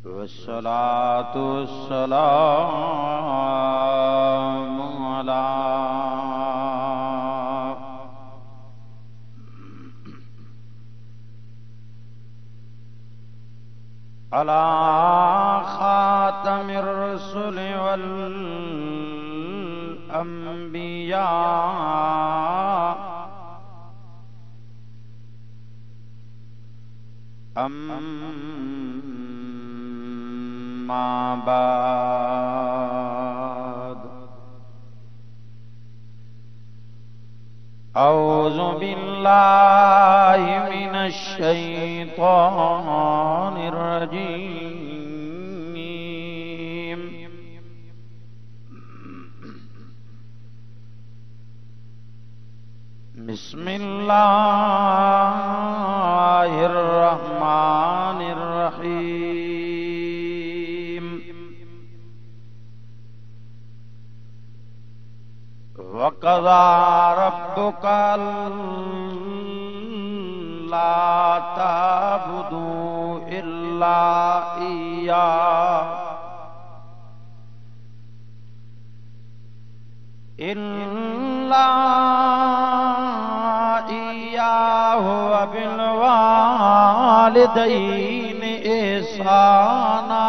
वस्सलातु वस्सलामु अला खातमिर रुसुल वल अंबिया अम्मा बाद औज़ु बिल्लाहि मिनश शैतानिर रजीम। बिस्मिल्लाहिर रहमानिर रहीम। वक़ज़ा रब्बुका अल्ला ता'बुदू इल्ला इय्याहु व बिल वालिदैनि ihसाना।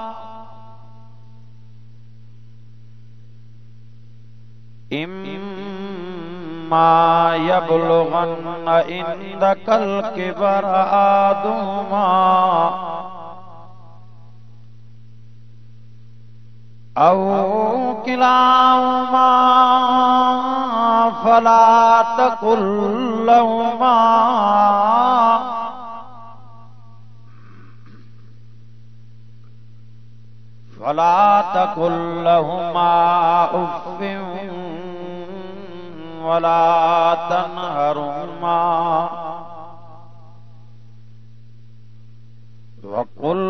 इम्मा यबलुगन्न इंदकल किबर अहदुहुमा औ किलाहुमा फला तकुल लहुमा उफ्फिन वला तनहरुमा वकुल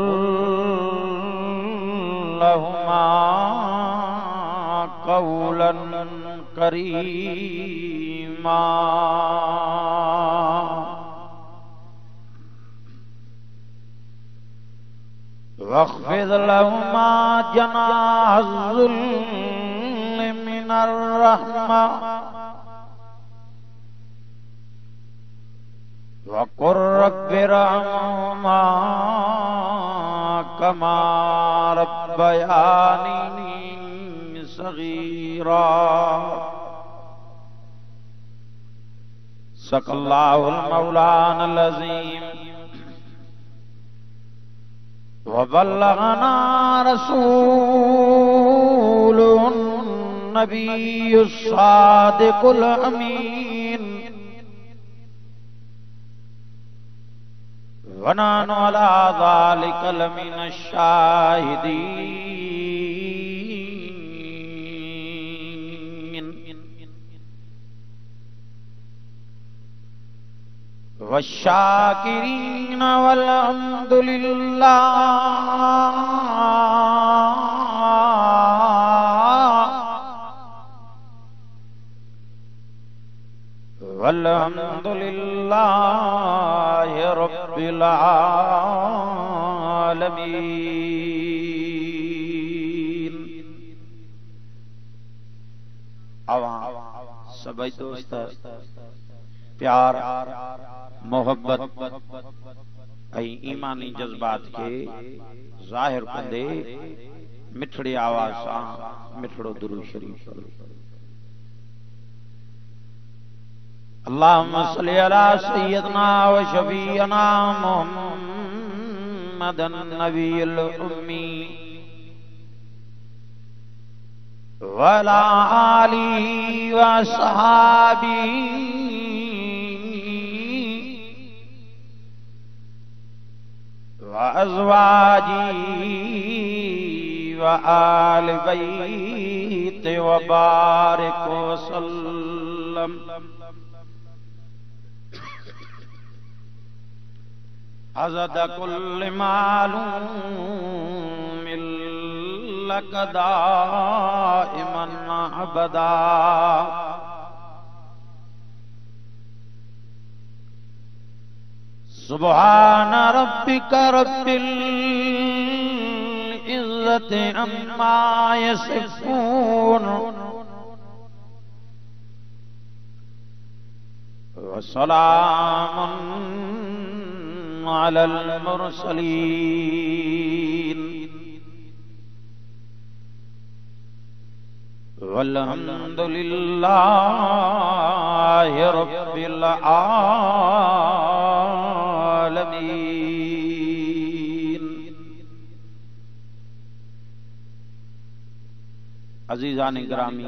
लहुमा कौलन करीमा। वख़्फ़िज़ लहुमा जनाहज़्ज़ुल्लि मिनर रहमा वक़ुर रब्बिरहम्हुमा कमा रब्बयानी सगीरा। सक़ल्लाहुल मौलानल अज़ीम व बल्लगना रसूलुन नबियुस सादिकुल अमीन व नहनु अला ज़ालिका लमिनश शाहिदीन वश्शाकिरीन वल्हम्दुलिल्लाह वल्हम्दुलिल्लाहि रब्बिल आलमीन। आवाम सभी दोस्त प्यार मोहब्बत ऐं ईमानी जज्बात के ज़ाहिर कंदे मिठड़ी आवाज़ सां मिठड़ो दुरूद शरीफ पढ़ो। अल्लाहुम्मा सल्लि अला सय्यदना व शफीअना मुहम्मदन नबिय्यिल उम्मी व अला आलिहि व अस्हाबिही व अज़वाजिही व आलि बैति व बारिक व सल्लम अज़द कुल्ल मालूमिन लक दाइमन अबदा। सुब्हान रब्बिका रब्बिल इज्जति अम्मा यसिफून व सलामुन अलल मुरसलीन वल्हम्दुलिल्लाहि रब्बिल आलमीन। अजीजान गिरामी,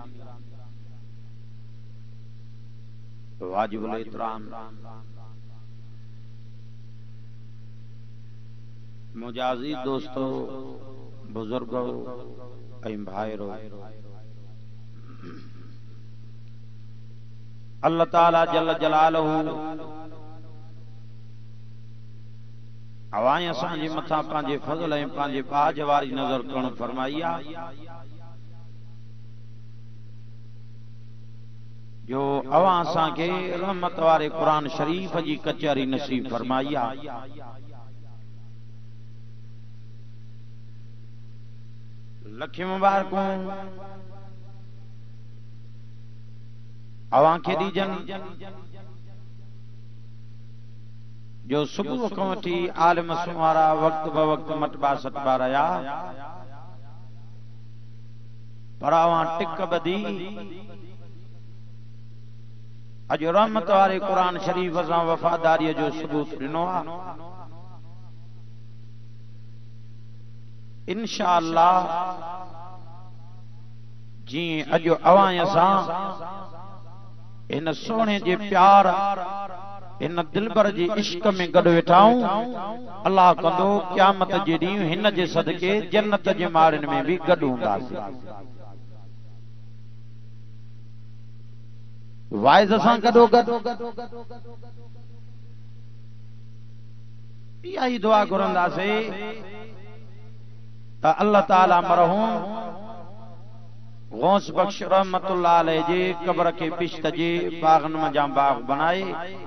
वाजिबुल इहतराम मुजाजी दोस्तों, बुजुर्गों, भाईरो, अल्लाह ताला जल्ल जलालहू अवां असांजे मथां पंहिंजे फज़ल ऐं पंहिंजे बाज वारी नज़र करण फरमाई आहे जो अवां असांखे रहमत वारे क़ुरान शरीफ़ जी कचहरी नसीब फरमाई आहे। लखी मुबारकूं अवां खे ॾीजन जो सुबुह खां वठी आलिम सुमारा वक्त ब वक्त मटबा सटबा रहिया, पर अवां टिक ॿधी अॼु रहमत वारे क़ुरान शरीफ़ सां वफ़ादारीअ जो सबूत ॾिनो आहे। इंशाअल्लाह जीअं अॼु अवां असां इन सोने जे प्यार इन दिलबर जे इश्क में गॾु वेठाऊं, अल्लाह कंदो क़यामत जे ॾींहुं हिन जे सदके जन्नत जे माड़ियुनि में बि गॾु हूंदासीं। वाइज़ सां गॾो गॾु इहा ई दुआ घुरंदासीं त अल्लाह ताला मरहूम गौस बख्श रहमतुल्लाह अलैह जे कब्र के बिश्त जे बागन में जा बाग बनाए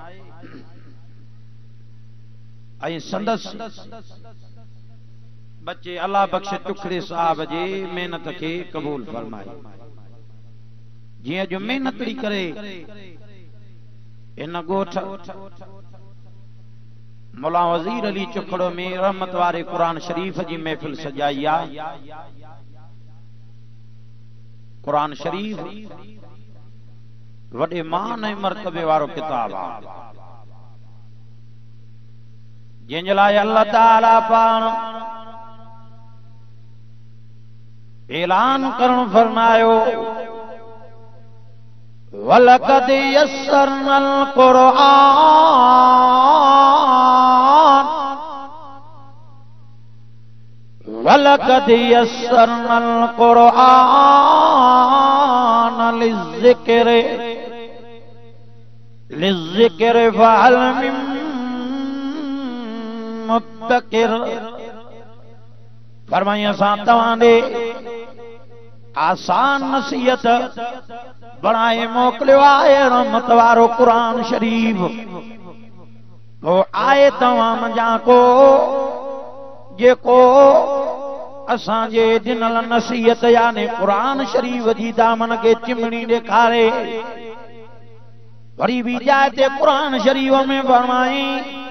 ऐं संदस बच्चे अल्लाह बख्श टुकड़े साहब जे मेहनत के कबूल फरमाए। जियां जो मेहनत ॾी करे इन गोठ मौला वज़ीर अली चुखड़ो में रहमत वारे क़ुरान शरीफ़ जी महफ़िल सजाई आहे। क़ुरान शरीफ़ वॾे मान ऐं मर्तबे वारो किताब आहे, जंहिंजे लाइ अल्लाह ताला पाण ऐलान करण फरमायो वलक़द यस्सरनल क़ुरआन वलक़द यस्सरनल क़ुरआन लिज़्ज़िक्र फहल मिन मुद्दकिर। फरमाया असां तव्हां ॾे आसान नसीहत बनाए मोकिलियो आहे रहमत वारो क़ुरान शरीफ़। वो आए तव्हां मंझां को जेको असांजे ॾिनल नसीहत यानी क़ुरान शरीफ़ जी दामन खे चिमणी ॾेखारे। वरी बि जाइ ते क़ुरान शरीफ़ में फरमाई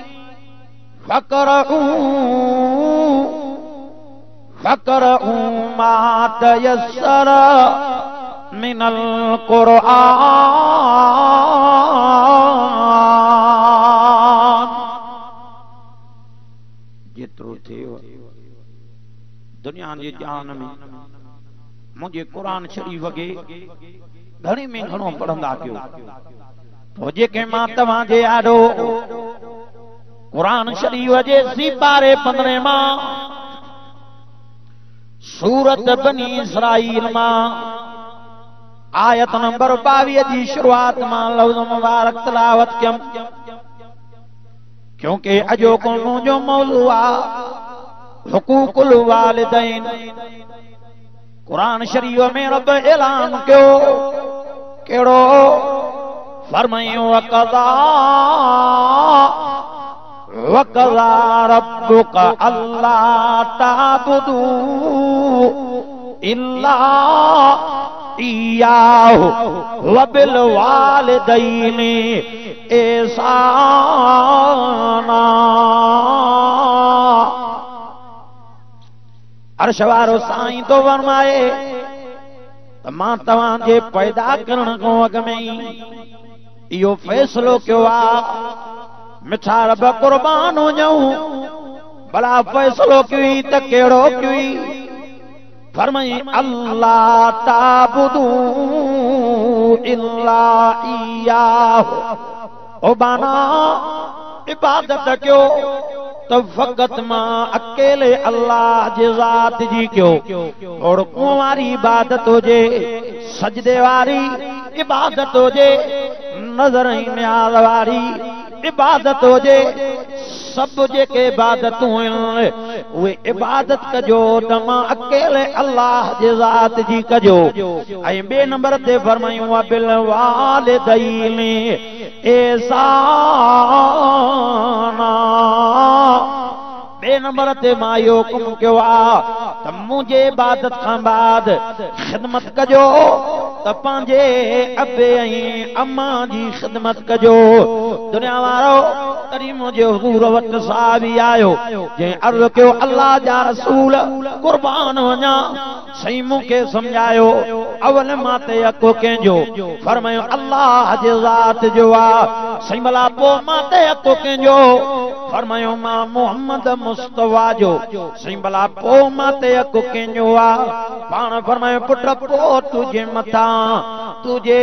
फक़रऊ मा तयस्सर मिनल क़ुरआन। जेतिरो थियो दुनिया जी जान में मुझे क़ुरान शरीफ़ खे घणे में घणो पढ़ंदा कयो। तो जेके मां तव्हां जे आॾो क़ुरान शरीफ़ जे सिपारे 15 मां सूरत बनी इसराइल मां आयत नंबर 22 जी शुरुआत मां लफ्ज़ मुबारक तिलावत कयम, क्योंकि अॼोको मुंहिंजो मौज़ू आहे हुकूकुल वालिदैन। क़ुरान शरीफ़ में रब ऐलान कयो कहिड़ो फरमायो वक़ज़ा वक़ज़ा रब्बुका अल्ला ताबुदू इल्ला इय्याहु व बिल वालिदैनि ihsana। अर्श वारो साईं तो फरमाए त मां तव्हां जे पैदा करण खां अॻु में ई इहो फ़ैसिलो कयो आहे मिठा रब क़ुर्बान हुजऊं। भला फ़ैसिलो कयो त कहिड़ो कयो फरमाई अल्लाह ताबुदू इल्ला इय्याहु। ओ बाना इबादत कयो तो फकत मां अकेले अल्लाह जे ज़ात जी कयो। और कुंवारी इबादत हुजे, सजदे वारी इबादत हुजे, नज़र ऐं न्याज़ वारी इबादत हुजे, सब जेके इबादतूं आहिनि उहे इबादत कजो त मां अकेले अल्लाह जे ज़ात जी कजो। ऐं ॿिए नंबर ते फरमायूं बिल वालिदैनि ihsana। ॿिए नंबर ते मां इहो हुकुम कयो आहे त मुंहिंजे इबादत खां बाद ख़िदमत कजो त पंहिंजे अबे ऐं अम्मा जी ख़िदमत कजो। दुनिया वारो तॾहिं मुंहिंजे हुज़ूर वटि साहबी आयो जंहिं अर्ज़ कयो अल्लाह जा रसूल क़ुर्बान वञा। साईं मूंखे सम्झायो अवल मां ते हक़ कंहिंजो? फरमायो अल्लाह जे ज़ात जो आहे। साईं भला पोइ मां ते हक़ कंहिंजो? फरमायो मां मोहम्मद मुस्तफा जो। साईं भला पोइ मां ते हक़ कंहिंजो आहे? पाण फरमायो पुट पोइ तुंहिंजे मथां तुंहिंजे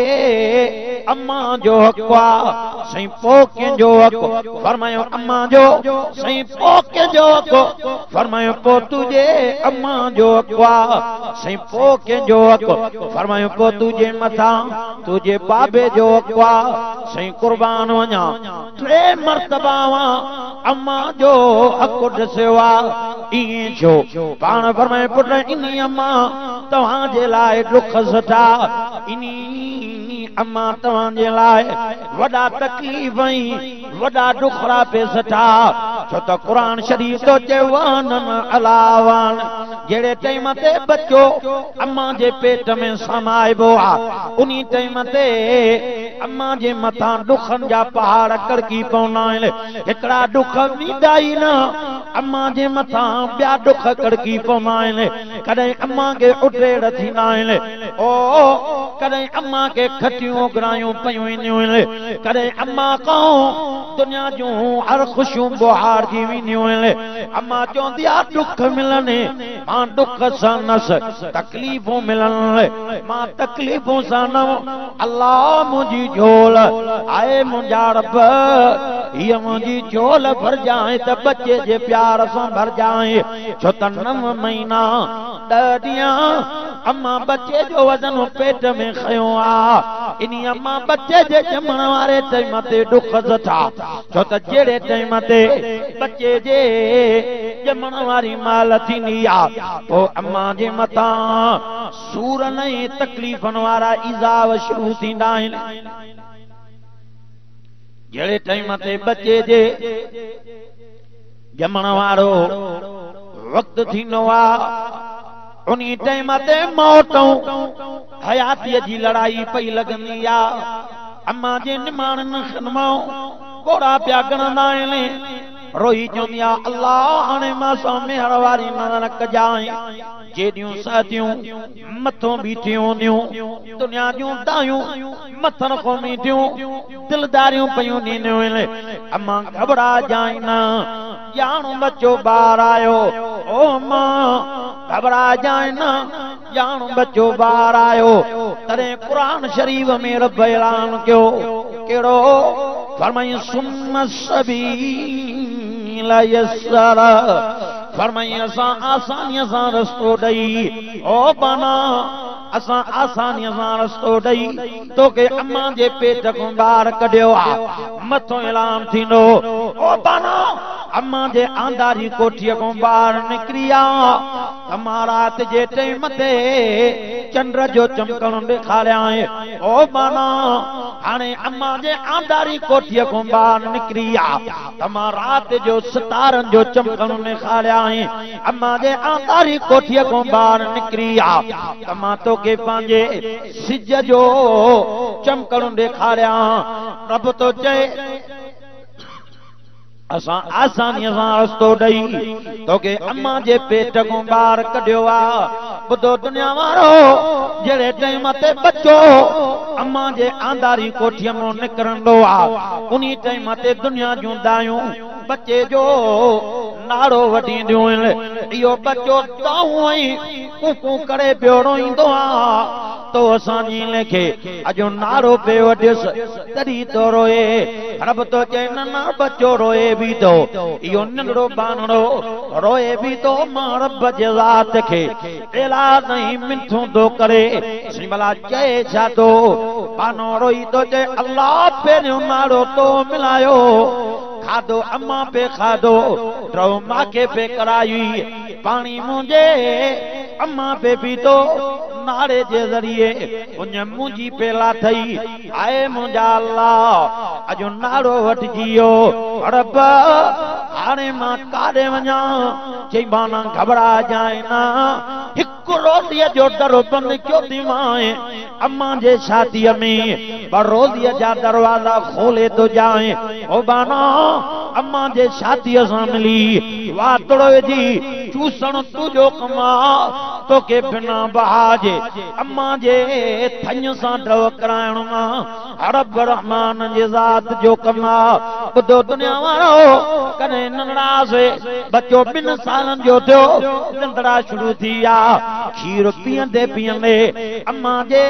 अम्मा जो हक़ आहे। साईं पोइ कंहिंजो हक़? फरमायो अम्मा जो। साईं पोइ कंहिंजो हक़? फरमायो पोइ तुंहिंजे अम्मा जो हक़ आहे। साईं पोइ कंहिंजो हक़? फरमायो पोइ तुंहिंजे मथां तुंहिंजे बाबे जो हक़ आहे। साईं क़ुर्बान वञा 3 मरतबा अम्मा जो हक़ ॾिसियो आहे। ईअं छो? पाण फरमाए पुट इनी अम्मा तव्हांजे लाइ ॾुख सटा, इनी अम्मा तव्हांजे लाइ वॾा तकलीफ़ ऐं वॾा ॾुखड़ा पे सटा। छो त क़ुरान शरीफ़ तो चयो वहनन अलावान जहिड़े टाइम ते बच्चो अम्मा जे पेट में समाइबो आहे उन टाइम ते अम्मा जे मथां ॾुखनि जा पहाड़ कड़की पवंदा आहिनि। हिकिड़ा ॾुख वींदा ई न, अम्मा जे मथां ॿिया ॾुख कड़की पवंदा आहिनि। कॾहिं अम्मा खे उटेड़ थींदा आहिनि, ओ कॾहिं अम्मा खे खटियूं ग्रायूं पयूं ईंदियूं आहिनि, कॾहिं अम्मा खां दुनिया जूं हर ख़ुशियूं बुहार जी वेंदियूं आहिनि। अम्मा चवंदी आहे ॾुख मिलनि, मां ॾुख सां नस, तकलीफ़ूं मिलनि मां तकलीफ़ूं सां न। अल्लाह मुंहिंजी झोल आहे मुंहिंजा रब, हीअ मुंहिंजी झोल भरजाए त बचे जे प्यार सां भरजाए। छो त 9 महीना 10 ॾींहं अम्मा बचे जो वज़न पेट में खयो आहे। इन अम्मा बचे जे ॼमण वारे टाइम ते ॾुख था। छो त जहिड़े टाइम ते बचे जे ॼमण वारी माल थींदी आहे पोइ अम्मा जे मथां सूरनि ऐं तकलीफ़नि वारा इज़ाव शुरू थींदा आहिनि। जहिड़े टाइम ते बचे जे ॼमण वारो वक़्तु थींदो आहे उन टाइम ते मौतूं हयातीअ जी लड़ाई पई लॻंदी आहे। अम्मा जे निमाणनि खनमाऊं घोड़ा पिया गणंदा आहिनि। रोई चवंदी आहे अल्लाह हाणे मां सां मेहर वारी न कजांइ। जेॾियूं साथियूं मथों बीठियूं हूंदियूं, दुनिया जूं दायूं मथनि खां बीठियूं दिलदारियूं पयूं ॾींदियूं आहिनि। अम्मा घबराजांइ न, ॼाणो बच्चो ॿार आयो। ओ मां घबराजांइ न, ॼाणो बच्चो ॿार आयो। तॾहिं क़ुरान शरीफ़ में रब ऐलान कयो कहिड़ो? फरमाई सुन्न सबील यस्सरा। फरमाई असां आसानीअ सां रस्तो ॾेई, ओ बाना असां आसानीअ सां रस्तो ॾेई तोखे अम्मा जे पेट खां ॿाहिरि कढियो आहे। मथों ऐलान थींदो ओ बाना अम्मा जे आंधारी कोठीअ खां ॿाहिरि निकिरी आ। महारात जे टाइम ते चंद्र जो चमकण ॾेखारियां ओ बाना हाणे अम्मा जे आंधारी कोठीअ खां ॿाहिरि निकिरी आ त मां राति जो सितारनि जो चमकण ॾेखारियां अम्मा जे आंधारी कोठीअ खां ॿाहिरि निकिरी आ त मां तोखे पंहिंजे सिज जो चमकण ॾेखारियां रब तो चए असां आसानीअ सां रस्तो ॾेई तोखे अम्मा जे पेट खां ॿाहिरि कढियो आहे ॿुधो दुनिया वारो जहिड़े टाइम ते बच्चो अम्मा जे आंधारी कोठीअ मां निकिरंदो आहे उन टाइम ते दुनिया जूं दायूं बच्चे जो नाड़ो वठींदियूं आहिनि इहो बच्चो दाऊं ऐं कूकू करे पियो रोईंदो आहे तो असांजी लेखे अॼु नारो पे वठियुसि तॾहिं तो रोए रब तो चए न बच्चो रोए भी तो इहो नंढड़ो बानड़ो रोए भी तो मां रब जे ज़ात खे एला नहीं मिठो दो करे सिमला चए छा तो बानो रोई तो चए अल्लाह पहिरियों नारो तो मिलायो खाधो अम्मा पे खाधो ड्रो मां के पे कराई पानी मुंहिंजे अम्मा पे पीतो नारे जे ज़रिए उन मुंहिंजी पेला थई आए मुंहिंजा अल्लाह अॼु नारो वठिजी वियो रब हाणे मां काॾे वञा चई बाना घबराजाए न हिकु रोज़ीअ जो दरो बंदि कयो थी मां अम्मा जे शादीअ में पर रोज़ीअ जा दरवाज़ा खोले थो जाए ओ बाना अम्मा जे शादीअ सां मिली वातड़ो जी चूसण तुंहिंजो कमा तोखे बिना बहाजे अम्मा जे थञ सां ड्रव कराइण मां रब रहमान जे ज़ात जो कमा ॿुधो दुनिया वारो कॾहिं नंढड़ा बच्चो 2 सालनि जो थियो नंढड़ा शुरू थी विया खीर पीअंदे पीअंदे अम्मा जे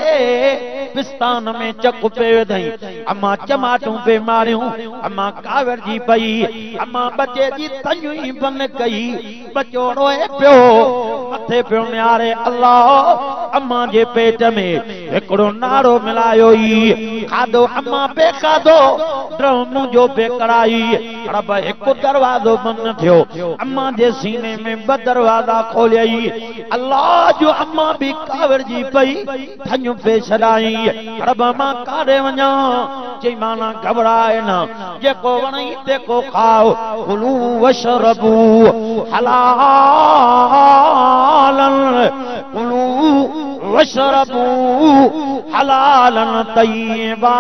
पिस्तान में चक पे विधई अम्मा चमाटूं पे मारियूं अम्मा कावड़जी पई अम्मा बच्चे जी थञूं ई बंदि कई बच्चो रोए पियो मथे पियो निहारे अल्लाह अम्मा जे पेट में हिकिड़ो नारो मिलायो ई खाधो अम्मा पे खाधो ड्रम जो पे कराई रब हिकु दरवाज़ो बंदि थियो अम्मा जे सीने में 2 दरवाज़ा खोलियई अल्लाह जो अम्मा भी कावड़जी पई थञूं पे छॾाई रब मां काॾे वञा चई माना घबराए न जेको वणई तेको खाओ कुलू वशरबू हलालन कुलू वशरबू हलालन तय्यबा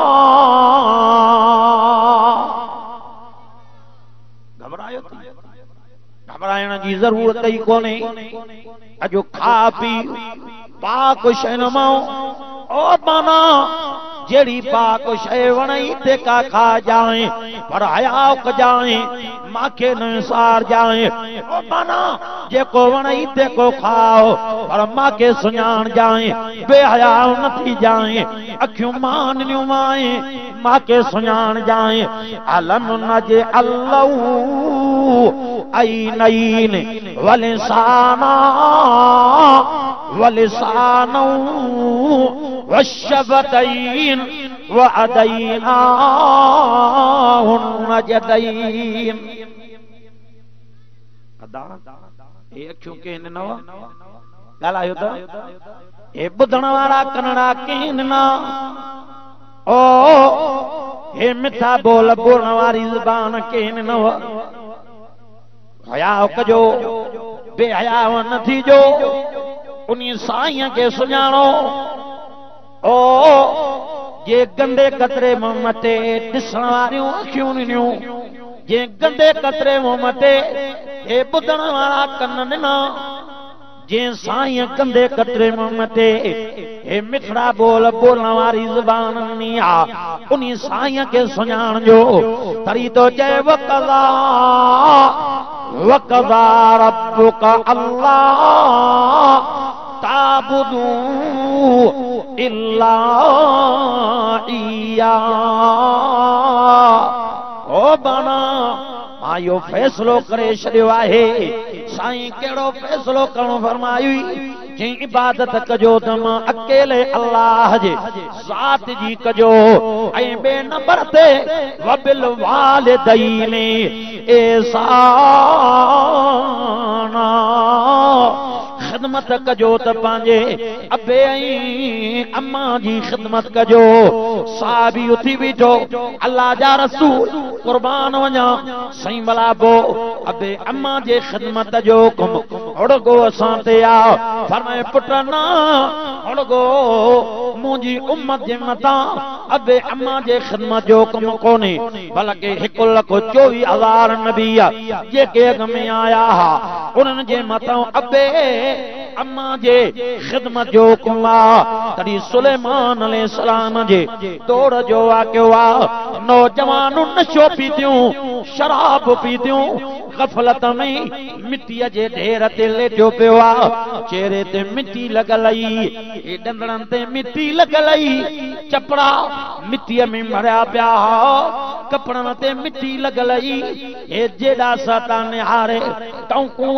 घबराइण जी ज़रूरत ही कोन्हे अॼु खा पी पाक शयुनि मां ओ माना जेड़ी पाक शइ वणई तेका खा जाए पर हया कजाए माखे न सार जाए ओ माना जेको वणई तेको खाओ पर माखे सुञाण जाए बेहया न थी जाए अखियूं माननियूं माए माखे सुञाण जाए अलम न जे अल्लाह ऐनैन वलिसाना वलिसानू वशबतैन वअदैनाहुन नजदैन अदा ए अखियों के न ॻाल्हायो त ए ॿुधण वारा कनड़ा केन न ओ हे मिठा बोल बोलण वारी ज़बान केन न हया कजो बेहया न थीजो उन्हीं साईं के सुञाणो ओ जे गंदे कतरे मुंह मटे ॾिसण वारियूं अखियूं ॾिनियूं जे गंदे कतरे मुंह मटे हे ॿुधण वारा कन ॾिना जे साईं गंदे कतरे मुंह मटे हे मिठड़ा बोल बोलण वारी ज़बान ॾिनी आ उन्हीं साईं के सुञाण जो तरी तो चए वक़ज़ा वक़ज़ा रब्बुका अल्लाह ताबुदू इल्ला इया ओ बाना मां यो फैसलो करे छॾियो आहे साईं कहिड़ो फैसलो करणो फरमाई जी इबादत कजो त मां अकेले अल्लाह जे ज़ात जी कजो ऐं ॿिए नंबर ते वबिल वालिदैन एहसाना ख़िदमत खिदमत कजो त पंहिंजे अबे ऐं अम्मा जी खिदमत कजो। साहबी उथी बीठो, अल्लाह जा रसूल कुर्बान वञा, सही भला पो अबे अम्मा जे खिदमत जो हुकुम हुड़गो असां ते आ। फरमाए पुट ना हुड़गो मुंहिंजी उम्मत जे मथां अबे अम्मा जे खिदमत जो हुकुम कोन्हे, बल्कि 1,24,000 नबी जेके अॻ में आया हा उन्हनि जे मथां अबे अम्मा जे खिदमत जो हुकुम आ। तॾहिं सुलेमान अलैहिस्सलाम जे दौर जो वाक़ियो आ। नौजवानूं नशो पीतियूं, शराब पीतियूं, गफ़लत में मिटीअ जे ढेर ते लेटियो पियो आ। चेहरे ते मिटी लॻल ई, डंदड़नि ते मिटी लॻल ई, चपड़ा मिटीअ में मरिया पिया हा, कपड़नि ते मिटी लॻल ई, हे जेॾा सता निहारे टौकूं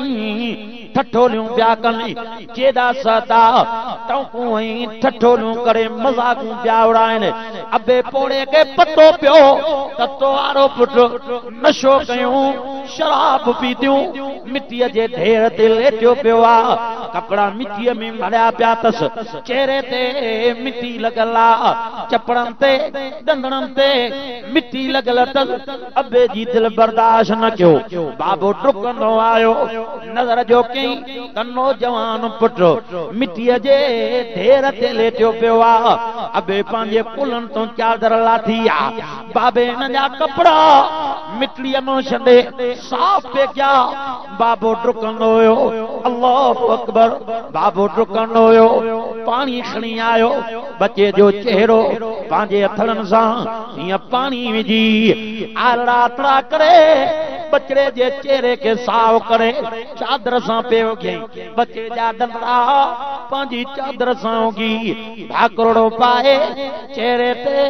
ऐं ठठोलियूं पिया कनि, जेॾा सता टौकूं ऐं ठठोलियूं करे मज़ाकूं पिया उड़ाइनि। अबे पोड़े खे पतो पियो त तोवारो पुटु नशो कयूं, शराब पीतियूं, मिटीअ जे ढेर ते लेटियो पियो आ, कपड़ा मिटीअ में मरिया पिया तसि, चेहरे ते मिटी लॻल आ, चपड़नि ते डंदड़नि ते मिटी लॻल तसि। अबे जी दिल बर्दाश्त न कयो, बाबो डुकंदो आयो, नज़र जो कई त नौजवान पुटु मिटीअ जे ढेर ते लेटियो पियो आ। अबे पंहिंजे कुलनि तो चादर लाथी आ, बाबे हिन जा कपड़ा मिटीअ में छॾे साफ़ पे क्या। बाबो डुकंदो हुयो, अल्लाहु अकबर, बाबो डुकंदो हुयो, पाणी खणी आयो, बचे जो चेहरो पंहिंजे हथड़नि सां हीअं पाणी विझी आरड़ा करे बचड़े जे चेहरे के साफ़ करे चादर सां पियो घई, बचे जा डंडा पंहिंजी चादर सां उगी भाकड़ो पाए चेहरे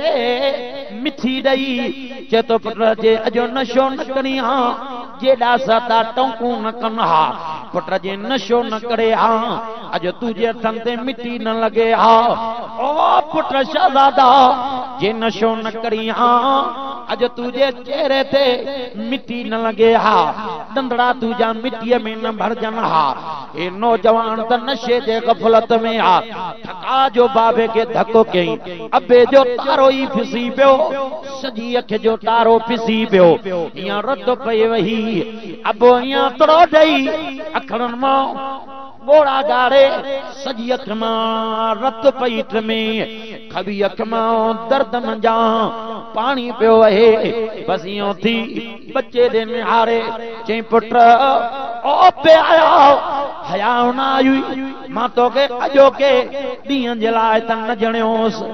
ते मिठी ॾई चए तो पुट जे अजो नशो न करी हा, जेॾा सता टौकूं न कनि हा, पुट जे नशो न करे हा, अॼु तुंहिंजे हथनि ते मिटी न लॻे हा। ओ पुट शहज़ादा जे नशो न करी हा, अॼु तुंहिंजे चेहरे ते मिटी न लॻे हा, डंदड़ा तुंहिंजा मिटीअ में न भरजनि हा। हे नौजवान त नशे जे गफ़लत में आ, थका जो बाबे खे धको कयईं, अबे जो तारो ई फिसी पियो, सॼी अखि जो तारो फिसी पियो, हीअं रत पई वही, अबो हीअं तरो ॾेई अखड़नि मां ॻोड़ा ॻाड़े सॼी अख मां रत पई में, खबी अख मां दर्द मंझां पाणी पियो वहे, बस इहो थी बच्चे ॾे निहारे चई पुट ओ पे आया हया न आई, मां तोखे अॼोके ॾींहं जे लाइ त न ॼणियोसि,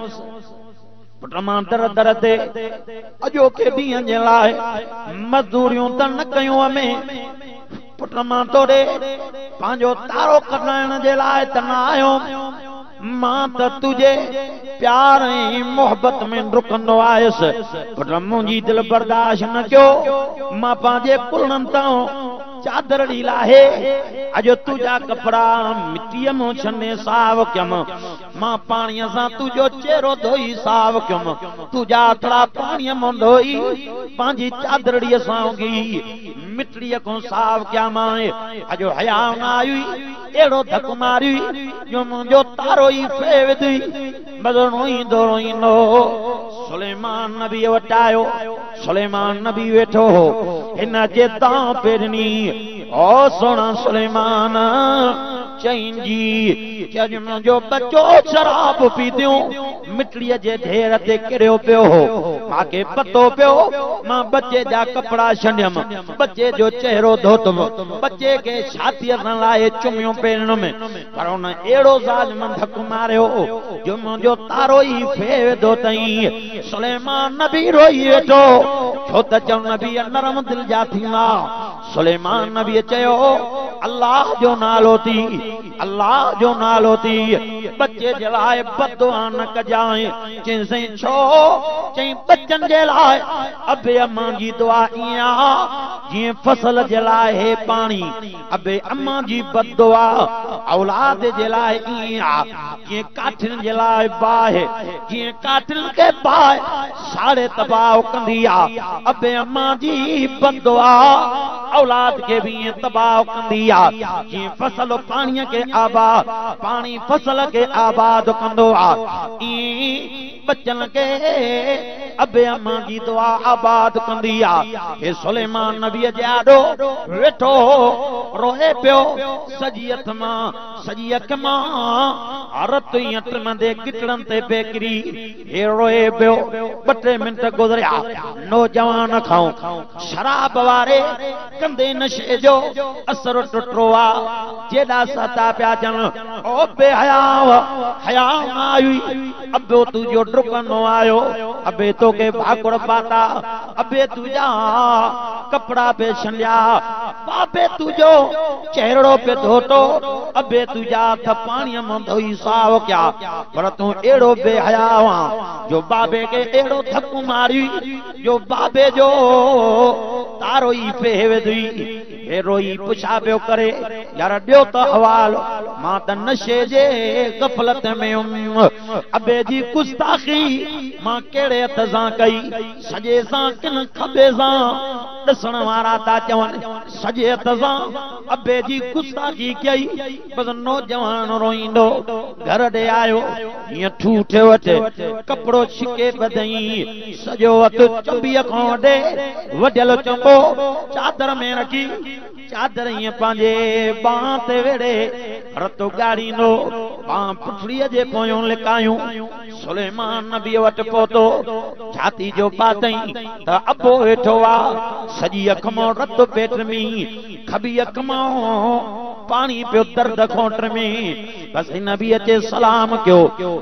पुट मां दर दर ते अॼोके ॾींहं जे लाइ मज़दूरियूं त न कयूं में, पुट मां तोड़े पंहिंजो तारो कढाइण जे लाइ त न आयो, मां त तुझे प्यार ऐं मोहब्बत में डुकंदो आयुसि, पुट मुंहिंजी दिल बर्दाश्त न कयो, मां पंहिंजे कुलनि तां चादर ॾी लाहे, अॼु तुंहिंजा कपड़ा मिटीअ में छने साफ़ कयमि, मां पाणीअ सां तुंहिंजो चेहरो धोई साफ़ कयमि, तुंहिंजा हथड़ा पाणीअ में धोई पंहिंजी चादरड़ीअ सां उगी मिटीअ खां साफ़ कया, मां अॼु हया न आई, अहिड़ो धक मारी जो मुंहिंजो तारो ई फे विधी, बदनो ईंदो ईंदो सुलेमान नबी वटि आयो, सुलेमान नबी वेठो हो, हिन जे तां पेरनी ओ सोना सुलेमान चईंजी कि मुंहिंजो बच्चो शराब पीतियूं मिटीअ जे ढेर ते किरियो पियो हो, मूंखे पतो पियो, मां बच्चे जा कपड़ा छॾियमि, बच्चे जो चेहरो धोतुमि, बच्चे खे छातीअ सां लाहे चुमियूं पेरनि में, पर हुन अहिड़ो ज़ालिम धक मारियो जो मुंहिंजो तारो ई फे वेठो तई। सुलेमान नबी रोई वेठो, छो त चओ नबी नरम दिल जा थींदा। सुलेमान नबी चयो अल्लाह जो नालो थी, अल्लाह जो नालो थी, बच्चे जे लाइ बददुआ न कजाए, चई छो, चई बच्चन जे लाइ अबे अम्मा जी दुआ ईअं आ जीअं फसल जे लाइ हे पाणी, अबे अम्मा जी बददुआ औलाद जे लाइ ईअं आ जीअं काठिन जे लाइ बाहि, जीअं काठिन खे तबाह सारे तबाह कंदी आ अबे अम्मा जी बददुआ औलाद के भी तबाह कंदी आ जी फसल पानी के आबाद पानी फसल के आबाद कंदो आ ई बचन के अबे अम्मा जी दुआ आबाद कंदी आ हे सुलेमान नबी जाडो वेठो रोए पियो सजी हथ मां सजी अख मां औरत यंत्र मंदे किटड़न ते बेकरी हे रोए पियो 2 मिनट गुजरिया नौजवान खाऊं शराब वारे कंदे नशे जो असर टुटरो आ जेड़ा सता प्या जन ओ बे हया आई अबे तुजो डुकनो आयो अबे तो के भाकुड़ पाता अबे तुझा कपड़ा पे छलिया बाबे तुझो चेहरो पे धोतो अबे तुझा थ पानी में धोई साव क्या पर तू एड़ो बेहया जो बाबे के एड़ो थक मारी जो बाबे जो तारो ही पे दुई हे रोई पुछा पियो करे यार दियो तो हवाल मां त नशे जे गफलत में अबे जी गुस्ताखी मां केड़े हथ सां कई सजे सां किन खबे सां दसण वारा ता चवन सजे हथ सां अबे जी गुस्ताखी कई बस नौजवान रोईंदो घर दे आयो ये ठूठे वटे कपड़ो छिके बदई सजो हथ चंबिया खां दे वडल चंबो चादर में रखी चादर ये पांजे बाह ते वेड़े रतो गाड़ी नो बाह पुठड़ी जे पोयों लिकायूं सुलेमान नबी वट पहुतो छाती जो पातई त अबो वेठो आ सजी अख मां रत पेट में खबी अख मां पानी पियो दर्द खोट में बस नबी अचे सलाम कयो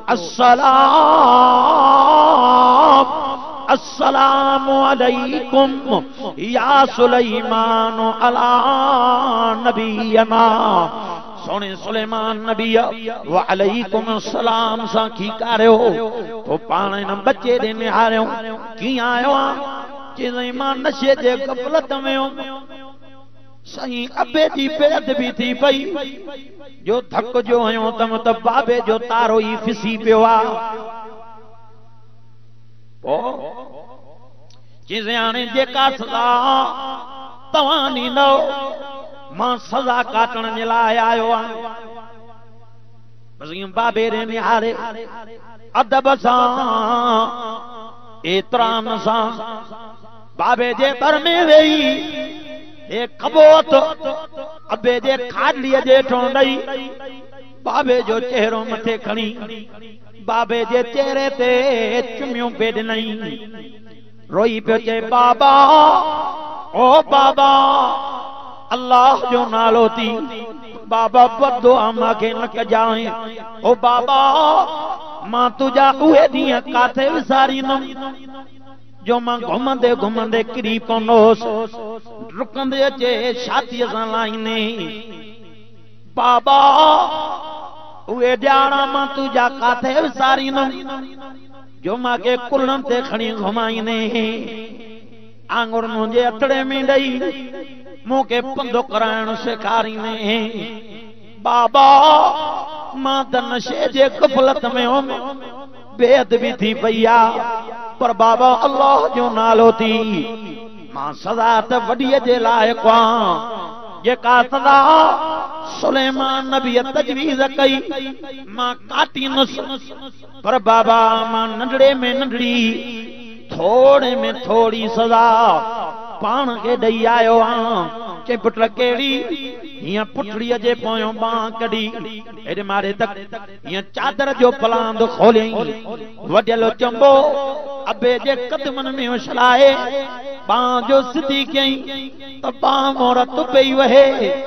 अस्सलामु अलैकुम या सुलेमान अला नबीना सोने सुलेमान नबी व अलैकुम सलाम सा की करयो तो पाने न बच्चे दे निहारियो की आयो जे मां नशे जे गफलत में सही अबे जी बेअदबी थी पई जो थक जो आयो तम त बाबे जो तारो ही फिसी पियो आ ओ जिसे आने जेका सजा तवां ॾींदो मां सजा काटण जे लाइ आयो आहियां बस बाबे रे निहारे अदब सां एतराम सां बाबे जे दर में वेही हे खबोत अबे जे खाडलीअ जे ठोंडई बाबे जो चेहरो मथे खणी बाबे जे चेहरे ते चुमियूं बेडनई रोई पियो चे बाबा ओ बाबा अल्लाह जो नालो थी बाबा बदो अम्मा के न कजाए ओ बाबा मां तुझा उहे ॾींहं काथे विसारींदुमि जो मां घुमंदे घुमंदे किरी पवंदोसि रुकंदे अचे छातीअ सां लाहींदे बाबा उहे ॼाणा मां तुझा काथे विसारींदुमि जो मां के कुलनि ते खणी घुमाईंदे आंगुर मुंहिंजे अतड़े में ॾेई मूंखे पंधो कराइण सेखारींदे बाबा मां त नशे जे गफलत में हुअमि बेअदबी थी पई आहे पर बाबा अल्लाह जो नालो थी मां सदा त वॾीअ जे लाइक़ आहियां जेका सदा सुलेमान नबी तजवीज़ कई मां काटींदुसि पर बाबा मां नंढड़े में नंढड़ी थोड़े में थोड़ी सजा पाण के ॾेई आयो आहियां चे पुट कहिड़ी हीअं पुठड़ीअ जे पोयों बांह कढी हेॾे मारे तक हीअं चादर जो पलांद खोलियईं वडियल चंबो अबे जे कदमनि में उछलाए बांह जो सिधी कयईं त बांह मोर तुपई वहे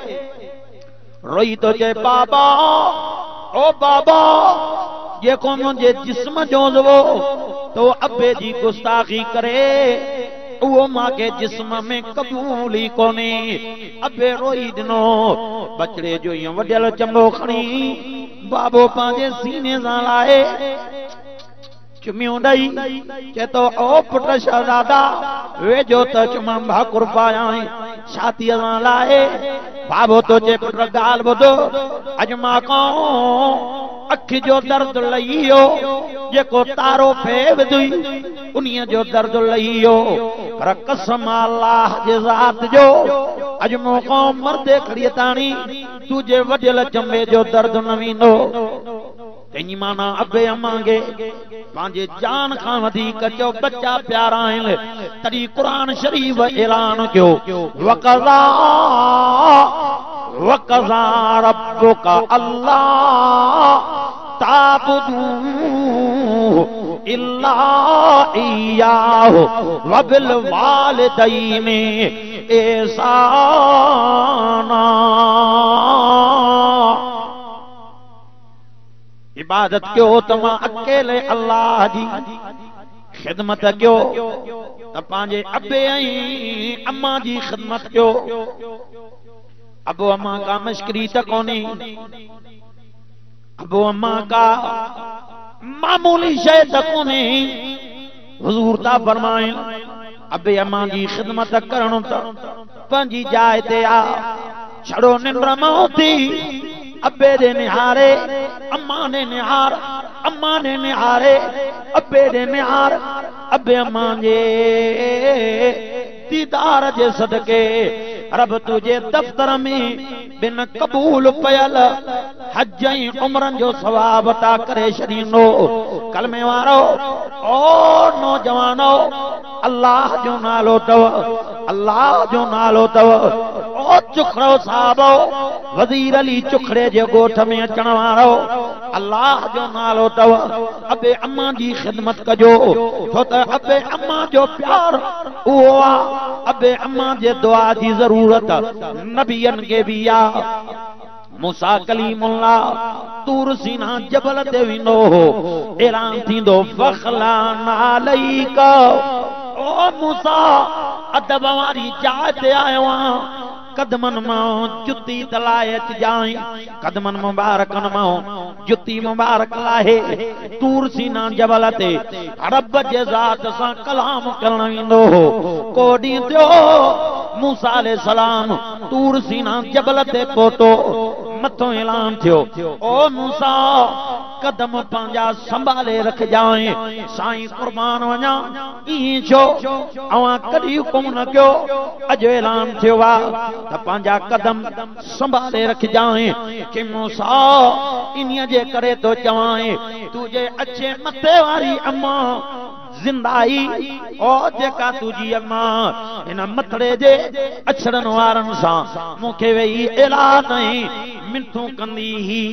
रोई तो चे बाबा ओ बाबा जेको मुंहिंजे जिस्म जो ज़ुवो तो अबे जी गुस्ताखी करे वो मां के जिस्म में कबूल ही कोने अबे रोई दिनो बचड़े जो ये वडियल चंबो खणी बाबो पांजे सीने सां लाए चुमियूं ॾई चए तो ओ पुट शहजादा वेझो त चुमा भाकुर पाया छाती लाए बाबो तो जे पुट गाल बुधो अज मां को अखि जो दर्द लईयो जेको तारो फेव दुई उन्हीअ जो दर्द लईयो पर कसम अल्लाह जे ज़ात जो अज मौको मर्दे खड़ी ताणी तुझे वडियल चंबे जो दर्द न वींदो तेजी माना अबे अमांगे पांजे जान खां वधीक चो बच्चा प्यारा आहिनि तॾहिं क़ुरान शरीफ ऐलान कयो वक़ज़ा रब्बुका अल्लाह ताबुदू इल्ला इय्याहु व बिल वालिदैनि ihsana इबादत क्यों तमा अकेले अल्लाह जी खिदमत क्यों त पांजे अबे ऐं अम्मा जी खिदमत क्यों अबो अम्मा का मश्करी त कोनी अबो अम्मा का मामूली शय त कोनी हुजूर ता फरमाइन अबे अम्मा जी खिदमत करण त पंजी जाय ते आ छड़ो निंद्र मौती अबे दे निहारे अम्मा ने निहार अम्मा ने निहारे अबे दे निहार अबे अम्मा जे दीदार जे सदके रब तुझे दफ्तर में बिन कबूल पयल हज उम्रन जो सवाब ता करे छॾींदो कलमे वारो ओ नौजवानो अल्लाह जो नालो तव अल्लाह जो नालो तव ओ चुखड़ो साहबो वजीर अली चुखड़े जे गोठ में अचण वारो अल्लाह जो नालो तव अबे अम्मा जी खिदमत कजो छो त अबे अम्मा जो प्यार उहो आ अबे अम्मा जे दुआ जी जरूरत नबियन के भी आ मूसा कलीमुल्लाह तूर सीना जबल ते विंदो हो ऐलान थींदो फखलाना अलैका ओ मूसा अदब वारी जाइ ते आयो आहियां कदमन मां जुती तलाए जाई कदमन मुबारकन मां जुती मुबारक लाहे तूर सीना जबल ते रब जे ज़ात सां कलाम करण ईंदो हो को ॾींहुं थियो मूसा अलैहि सलाम तूर सीना जबल ते पहुतो मथो ऐलान थियो ओ मूसा कदम पंहिंजा संभाले रखजाए साईं कुर्बान वञा ई छो अवां कॾहिं हुकुम न कयो अॼु ऐलान थियो आहे त पंहिंजा कदम संभाले रखजाए कि मूसा इन्हीअ जे करे तो चवाए तुझे अच्छे मथे वारी अम्मा जिंदाई ओ जेका तुझी अम्मा इन मथड़े जे अछड़न वारन सां मूंखे वेही ऐलान नहीं मिनथूं कंदी ही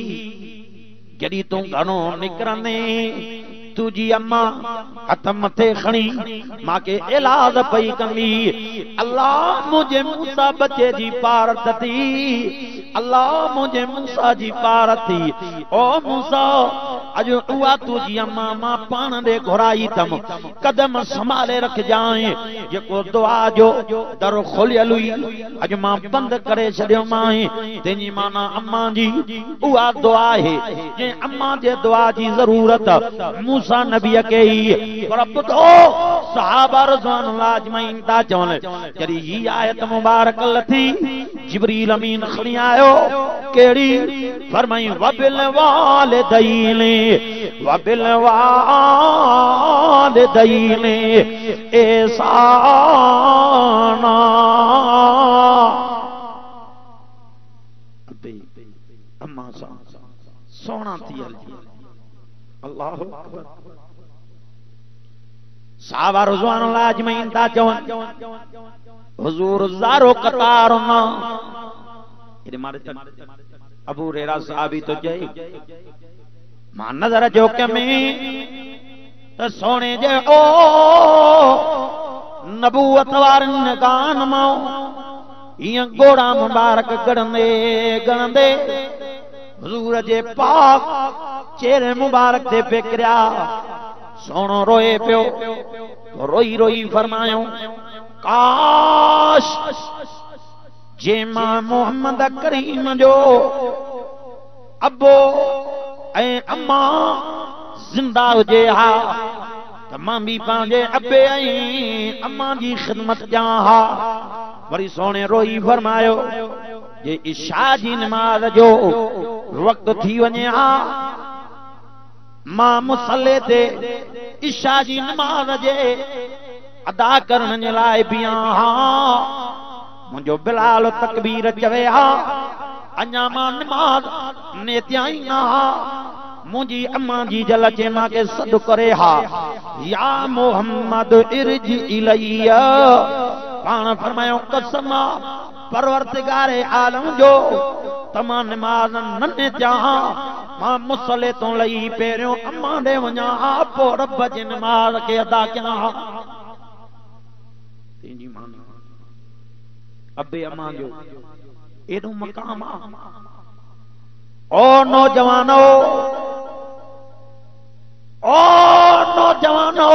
जॾहिं तूं घणो निकिरंदे तुझी अम्मा हथ मथे खणी मांखे इलाज पई कंदी अल्लाह मुझे मूसा बचे जी पारत थी अल्लाह मुझे मूसा जी पारत थी ओ मूसा अॼु उहा तुझी अम्मा मां पाण ॾे घुराई तम कदम संभाले रखजाए जेको दुआ जो दर खोलियल हुई अॼु मां बंदि करे छॾियो मां तेजी माना अम्मा जी उहा दुआ आहे जंहिं अम्मा जे दुआ जी ज़रूरत मूसा नबी के ही पर ॿुधो सहाबा रज़वानुल्लाह अजमईन था चवनि जॾहिं ही आयत मुबारक लथी जिब्रील अमीन खणी आयो कहिड़ी फरमाई वबिल वालिदैनि ihsana अम्मा सां सोना थी हलजी अल्लाह अकबर साहबा रज़वानुल्लाह अजमईन था चवनि हुजूर ज़ारो कतार न एॾे मारे अबू हुरैरा साहबी तो चई मां नज़र जो में त सोने जे ओ नबूवत वारनि कान मां हीअं गोड़ा मुबारक गणंदे गणंदे हुजूर जे पाक चेहरे मुबारक ते पेकरिया सोनो रोए पियो रोई रोई फरमायो काश जे मां मोहम्मद करीम जो अबो ऐं अम्मा जिंदा हुजे हा त मां भी पंहिंजे अबे ऐं अम्मा जी ख़िदमत ॼां हा। वरी सोने रोई फरमायो जे इशा जी नमाज जो वक्त थी वञे हा, मां मुसल्ले ते इशा जी नमाज जे अदा करण जे लाइ बीहां हा। मुंहिंजो बिलाल तकबीर चवे हा, अञा मां नमाज नेतियाई न हा। मुंहिंजी अम्मा जी जल चे मां के सॾु करे हा, या मोहम्मद इर्ज इलैया। पाण फरमायो कसम परवरदिगारे आलम जो तमाम नमाज न नेतिया हा। मां मुसले तो लई पहिरियों अम्मा ॾे वञा हा, पोइ रब जी नमाज खे अदा कयां हा। अबे अम्मा जो एॾो मक़ाम आहे। ओ नौजवानो, ओ नौजवानो,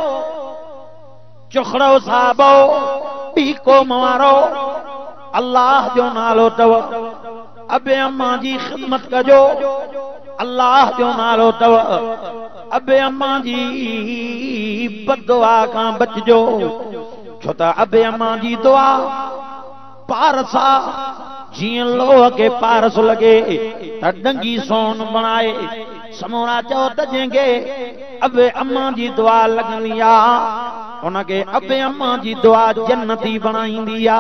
चुखड़ो साहबो, पीको मारो, अल्लाह जो नालो तव। अबे अम्मा जी ख़िदमत कजो, अल्लाह जो नालो तव। अबे अम्मा जी बददुआ खां बचजो, छो त अबे अम्मा जी दुआ पारसा जीअं लोह के पारस लगे त डंगी सोन बनाए। समूरा चओ त जंहिंखे अबे अम्मा जी दुआ लॻंदी आ, उनखे अबे अम्मा जी दुआ जन्नती बणाईंदी आ।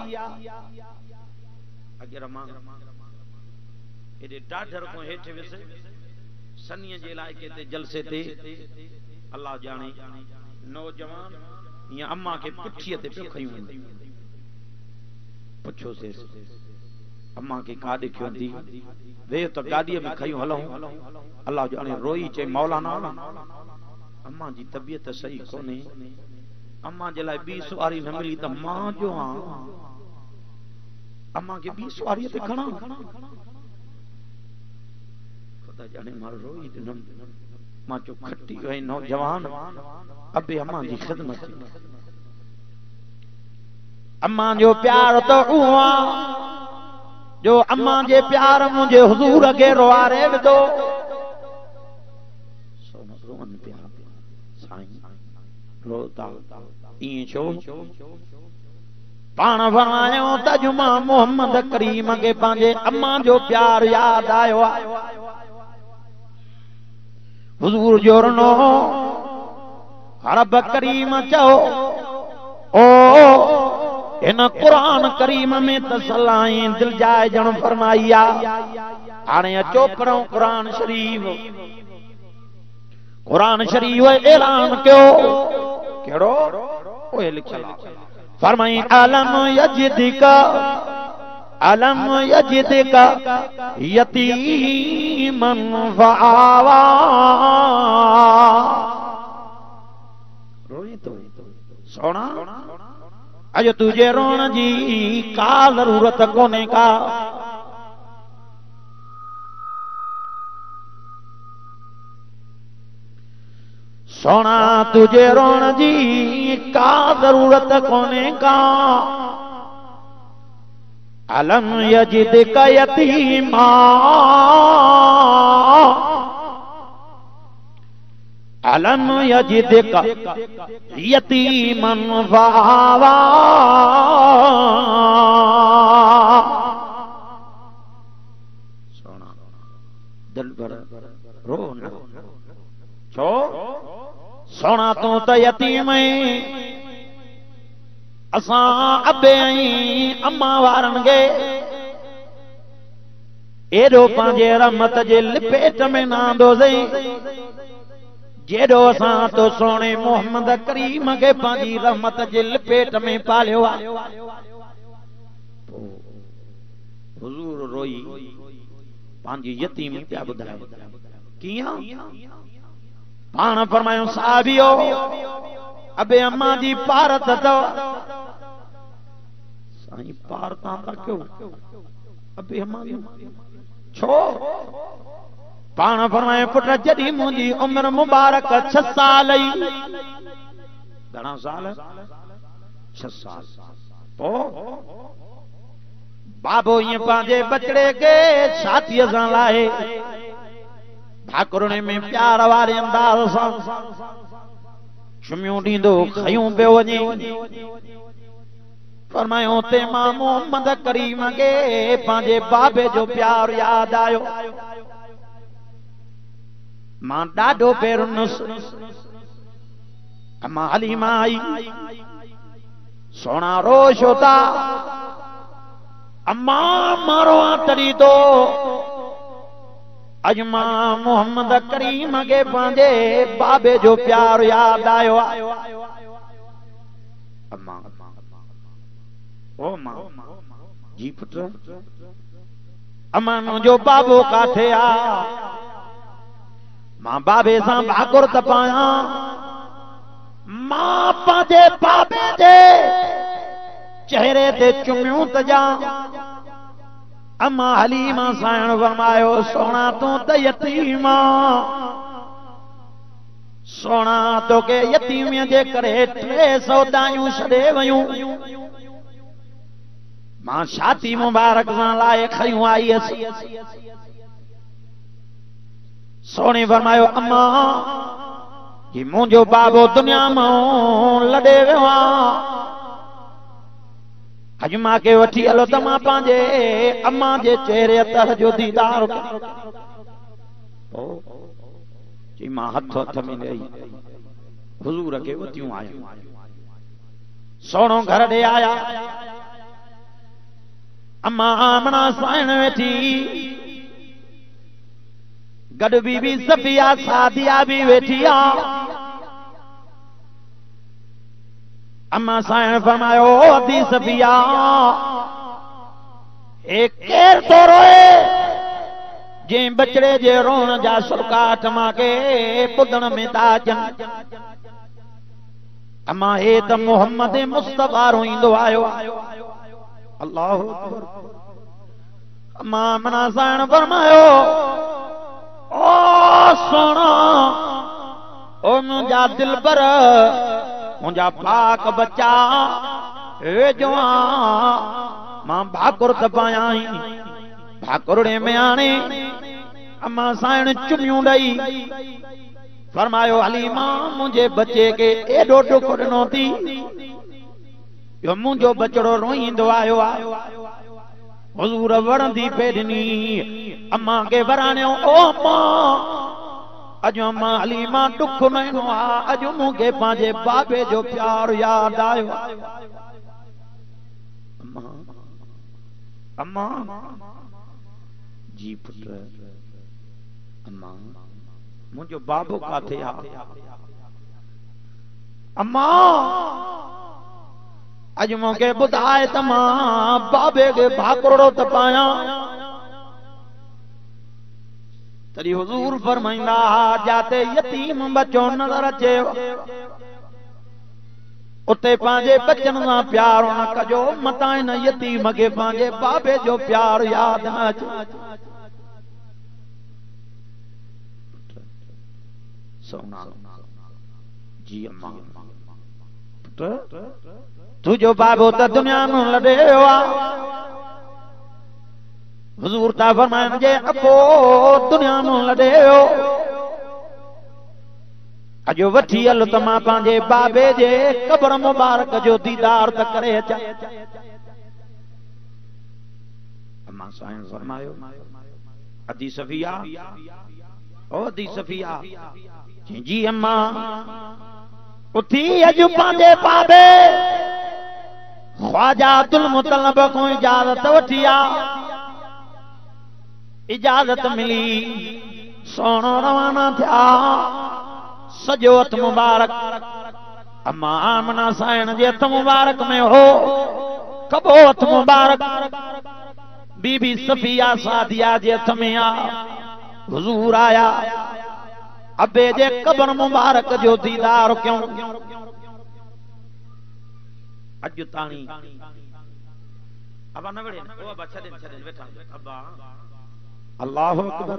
एॾे ॾाढर को हेठि विस सनीअ जे इलाइक़े ते जलसे ते अल्लाह ॼाणे नौजवान या अम्मा के पुठीअ ते पियो खयूं वञे। पुछोसेस अम्मा के का ॾिठियो थी? वे त गाॾीअ में खयूं हलूं। अल्लाह ॼाणे रोई चई मौलाना अम्मा जी तबियत सही कोन्हे, अम्मा जे लाइ ॿी सवारी न मिली त मां जो आहियां, अम्मा के ॿी सवारीअ ते खणा। खुदा ॼाणे मां रोई ॾिनमि। मां चयो खटी वई नौजवान अबे अम्मा जी ख़िदमत। अम्मा जो प्यार तो उहा जो अम्मा जे प्यार मुझे हुजूर के रोआरे विधो। सोना रोवन प्यार साईं रोता इएं छो? पाण फरमायो त जुमा मोहम्मद करीम के पंहिंजे अम्मा जो प्यार याद आयो आहे। हुजूर जोरनो रब करीम चओ ओ इन कुरान करीम में तसल्लाई दिल जाए जण फरमाई आ। हाणे अचो पढ़ो कुरान शरीफ। कुरान शरीफ ऐलान कयो केड़ो ओए लिखल फरमाई अलम यजिदिका यतीमन फआवा। रोई तो सोना अज तुझे रोण जी का जरूरत कोने का। सोना तुझे रोण जी का जरूरत कोने का। अलम यजिदका यतीमा अलम यजिदका यतीमन फआवा। सोना दिल भर रो न छो सोना तू त यतीम असां अबे अम्मा वारन खे एॾो पंहिंजे रहमत जे लिपेट में नांदोसीं जेॾो असां तो सोने मोहम्मद करीम खे पंहिंजी रहमत जे लिपेट में पालियो आहे। हुजूर रोई पंहिंजी यतीम पिया ॿुधाए कीअं। पाण फरमायो साहिबियो अबे अम्मा जी पारत अथव। साईं पार तां था कयो अबे अम्मा जी छो? पाण फरमाए पुट जॾहिं मुंहिंजी उम्र मुबारक 6 साल ई। घणा साल? 6 साल। पोइ बाबो ईअं पंहिंजे बचड़े खे छातीअ सां लाहे ठाकुरणे में प्यार वारे अंदाज़ सां चुमियूं ॾींदो खयूं पियो वञे। फरमायो ते मां मोहम्मद करीम खे पंहिंजे बाबे जो प्यार यादि आयो। मां ॾाढो पेरुनुसि। अम्मा हलीमा आई, सोना रोश होता। अम्मा मारो तरी तो अज मां मोहम्मद करीम के पंहिंजे बाबे जो प्यार याद आयो। अम्मा ओ मां जी पुट, अम्मा मुंहिंजो बाबो काथे आ? मां बाबे सां भाकुर त पाया। मां पंहिंजे बाबे जे चेहरे ते चुमियूं त जा। अम्मा हलीमा साइण फरमायो सोना तू त यतीम आ। सोना तोखे यतीमीअ जे करे 300 दायूं छॾे वयूं। मां छाती मुबारक सां लाए खयूं आई हुअसि। सोने फरमायो अम्मा ही मुंहिंजो बाबो दुनिया मां लॾे वियो आ। अज मां के वठी हलो त मां पंहिंजे अम्मा जे चेहरे तर जो दीदार चई। मां हथ में ॾेई हुजूर खे वतियूं आयूं। सोनो घर ॾे आया। अम्मा आमना साइण वेठी, गॾु बीबी सफिया सादिया भी वेठी आ। अम्मा साइण फरमायो अदी सफिया एक केर तो रोए जे बचड़े जे रोण जा सुरकाट मां के ॿुधण में था अचनि। अम्मा हे त मोहम्मद मुस्तफा रोईंदो आयो। अल्लाह अम्मा मना साइण फरमायो ओ सोना ओ मुंहिंजा दिलबर मुंहिंजा पाक बच्चा वेझो आ। मां भाकुर त पाया भाकुरड़े में आणे। अम्मा साइण चुमियूं ॾई फरमायो हलीमा मुंहिंजे बच्चे के एॾो ॾुख ॾिनो थी जो मुंहिंजो बचड़ो रोईंदो आयो आ। हुजूर वणंदी पे ॾिनी। अम्मा के वराणियो ओ अम्मा अज अम्मा हलीमा ॾुख न ॾिनो आ। अज मूंखे पंहिंजे बाबे जो प्यार याद आयो। अम्मा जी पुट अम्मा मुंहिंजो बाबो काथे आ? अम्मा अज मूंखे ॿुधाए त मां बाबे खे भाकुरड़ो त पाया। तॾहिं हुजूर फरमाईंदा जाते यतीम बच्चो नज़र अचे उते पंहिंजे बच्चन सां प्यार न कजो। मता हिन यतीम खे पंहिंजे बाबे जो प्यार यादि न अचे। सोना जी अम्मा तुझो बाबो त दुनिया में लॾे वियो आ। हुजूर था फरमाइनि जे अबो दुनिया में लॾे वियो। अजो वठी हल त मां पंहिंजे बाबे जे कब्र मुबारक जो दीदार त करे अचां। अम्मा साईं फरमायो अदी सफिया ओ अदी सफिया जी अम्मा उथी अजु पंहिंजे बाबे ख्वाजा अब्दुल मुतलब को इजाजत वठी आ। इजाजत मिली सोनो रवाना थिया। सजो हथ मुबारक अम्मा आमना साइण जे हथ मुबारक में हो। कबो हथ मुबारक बीबी सफिया सादिया जे हथ में आ। हुजूर आया अबे जे कब्र मुबारक जो दीदार क्यों। अॼु ताणी अबा न वड़े ओ अबा छॾे वेठा अबा अल्लाहु अकबर।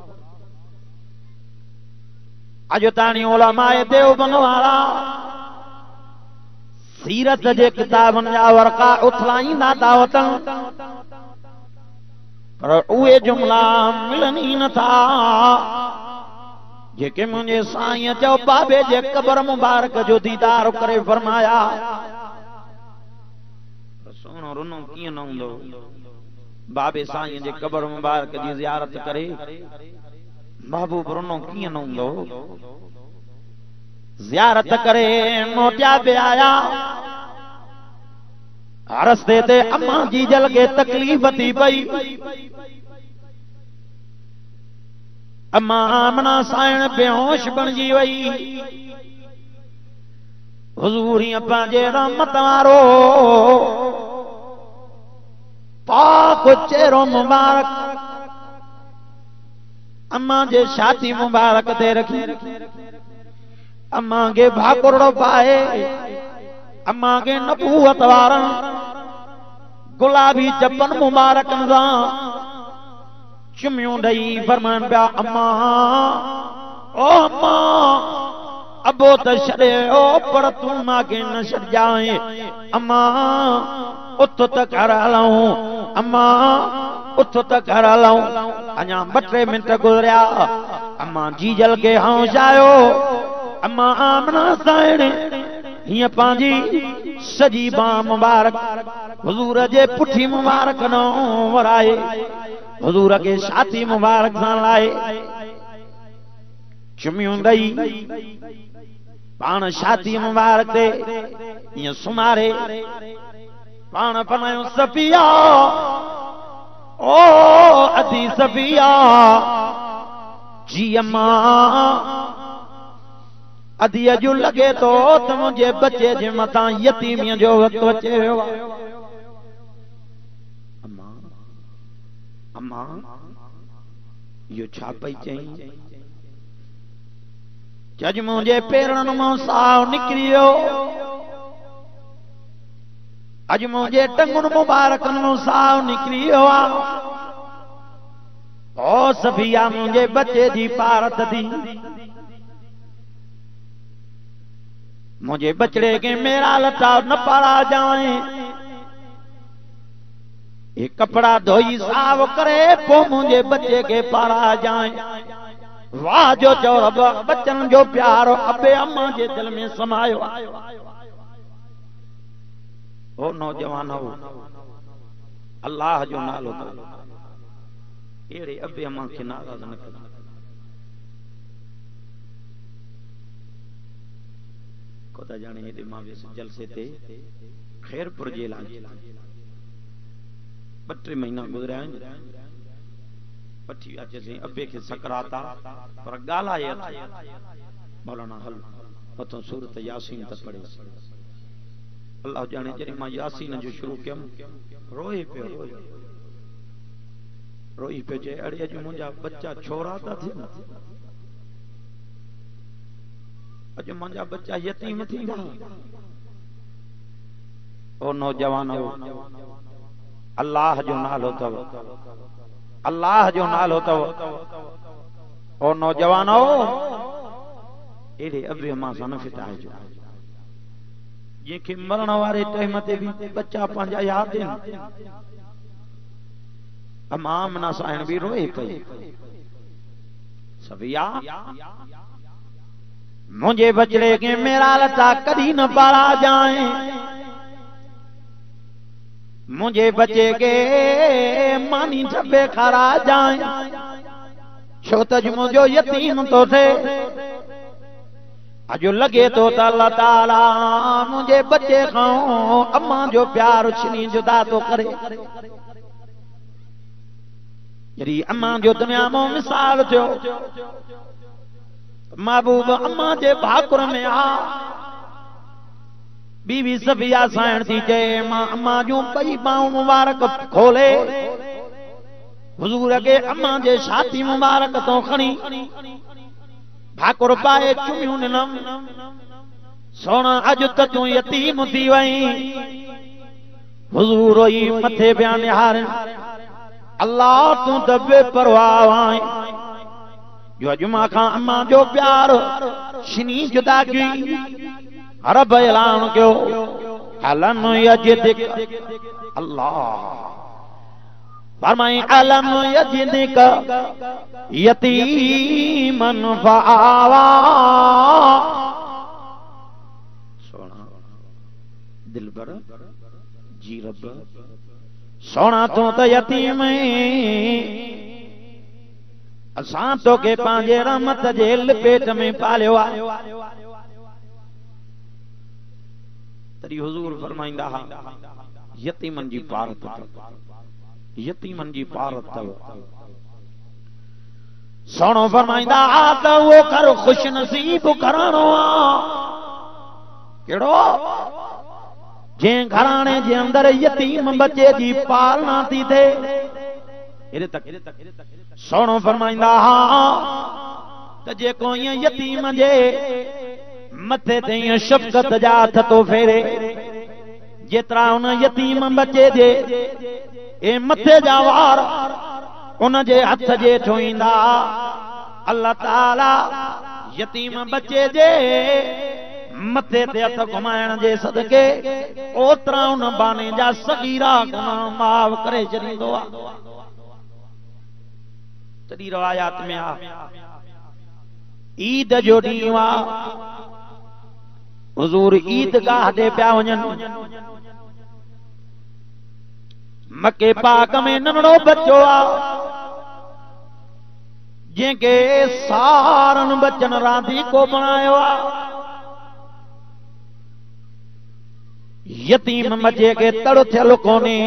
अॼु ताणी उलमाए देवबंद वारा सीरत जे किताबनि जा वर्का उथलाईंदा था वठनि पर उहे जुमला मिलनि ई नथा जेके मुझे साईं चो बाबे जे कब्र मुबारक जो दीदार करे फरमाया सोनो रुनो किए न हुंदो बाबे साईं जे कब्र मुबारक जी ज़ियारत करे बाबू रुनो किए न हुंदो ज़ियारत करे मोटिया पे आया रस्ते ते अम्मा जी जल के तकलीफ थी पई अम्मा आमना साइण बेहोश बणजी वई हुजूर अब्बा जे रहमत वारो पाक चेहरो मुबारक अम्मा जे छाती मुबारक ते रखी अम्मा के भाकुरड़ो पाए अम्मा के नबूवत वारन गुलाबी चपन मुबारक चुमियों दई फरमान पिया अम्मा ओ अम्मा अबो त छड़े ओ पर तू मां के न छड़ जाए अम्मा उठ त कर हलऊं अम्मा उठ त कर हलऊं अञा 2-3 मिनट गुजरिया अम्मा जी जल के होश आयो अम्मा आमना साइण हिय पांजी सजी बाह मुबारक हुजूर जे पुठी मुबारक न वराए हुजूर के छाती मुबारक सां लाए चुमियूं दई पाण छाती मुबारक ते ईअं सुमारे पाण फनायो सफिया ओ अदी सफिया जी अम्मा अदी अजु लगे तो मुझे बच्चे जे मता यतीमीअ जो वक्त अचे वियो अम्मा अम्मा यो छा पई चई जज मुझे पेरन मां साव निकरी वियो अज मुझे टंगुन मुबारकन मां साव निकरी वियो ओ सफिया मुझे बच्चे जी पारत थी मुझे बचड़े के मेरा लटा न पारा जाए ये कपड़ा धोई साफ करे पो मुझे बच्चे के पारा जाए वाह जो चौरब बच्चन जो प्यार अबे अम्मा जे दिल में समायो ओ नौजवान हो अल्लाह जो नालो एड़े अबे अम्मा के नाराज न कर कोता जाने हेदे मां वेस जलसे ते खैरपुर जे इलाज 2-3 महीना गुजरिया पठी अचे से अबे के सकराता पर गालाए मौलाना हल तो सूरत यासीन तक पढ़े अल्लाह जाने जरी मां यासीन जो शुरू कयम रोए पे रोई पे जे अड़े अज मुंजा बच्चा छोरा था थे अज मुंजा बच्चा यतीम थी ओ नौजवान अल्लाह जो नालो तव अल्लाह जो नालो तव ओ नौजवान एड़े अबे मां सा न फिटाए जो जेके मरण वारे टाइम ते भी बच्चा पंहिंजा याद आहिनि अम्मा आमना साइण भी रोए पई सफिया मुझे बचड़े के मेरा लता कदी न पाला जाए मुझे बचे के मानी झब्बे खरा जाए छो तज मुझो यतीम तो थे अजो लगे तो अल्लाह ताला मुझे बच्चे खाओ अम्मा जो प्यार छीनी जुदा तो करे जरी अम्मा जो दुनिया में मिसाल जो महबूब अम्मा जे भाकुर में आ बीवी सफिया साइण थी चे मां अम्मा जो पई बाहूं मुबारक खोले हुजूर के अम्मा जे छाती मुबारक तो खणी भाकुर पाए चुमियूं ॾिनम सोना अज त तूं यतीम थी वई हुजूर रोई मथे पिया निहारन अल्लाह तूं त बेपरवाह आहीं जो अज मां खां अम्मा जो प्यार छिनी जुदा की रब ऐलान कयो हलन यजदिक अल्लाह फरमाई अलम यजिदिक यतीमन फआवा। सोना दिलबर जी रब सोना तू तो यतीम असां तो के पांजे रहमत जे लपेट में पालियो आ। तरी हुजूर फरमाइंदा हा यतीमन जी पारत यतीमन जी पारत सोनो फरमाइंदा त वो कर खुश नसीब घराणो आ केड़ो जे घराणे जे अंदर यतीम बच्चे जी पालना थी थे एरे तक सोनो फरमाइंदा हा त जेको ईअं यतीम जे मथे ते ईअं शफ़क़त जा हथ तो फेरे जेतिरा उन यतीम बच्चे जे ए मथे जा वार उन जे हथ जे छुईंदा अल्लाह ताला यतीम बच्चे जे मथे ते हथ घुमाइण जे सदके ओतिरा उन बाने जा सगीरा गुनाह माफ़ करे छॾींदो आहे। तॾहिं रवायात में आ ईद जो ॾींहुं आहे हुजूर ईदगाह ते पिया वञनि मके पाक में नंढड़ो बच्चो आहे जंहिंखे सारनि बचनि रांदीको बणायो आहे। यतीम बच्चे खे तड़ थियल कोन्हे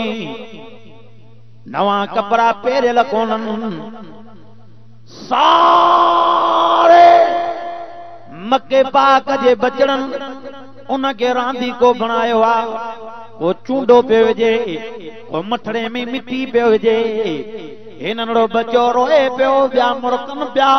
नवां कपड़ा पहिरियल कोन्हनि सारे मके पाक जे बचड़नि उनखे रांदीको बणायो आहे। को चूंडो पियो विझे को मथड़े में मिटी पियो विझे हे नंढड़ो बच्चो रोए पियो ॿिया मुरकनि पिया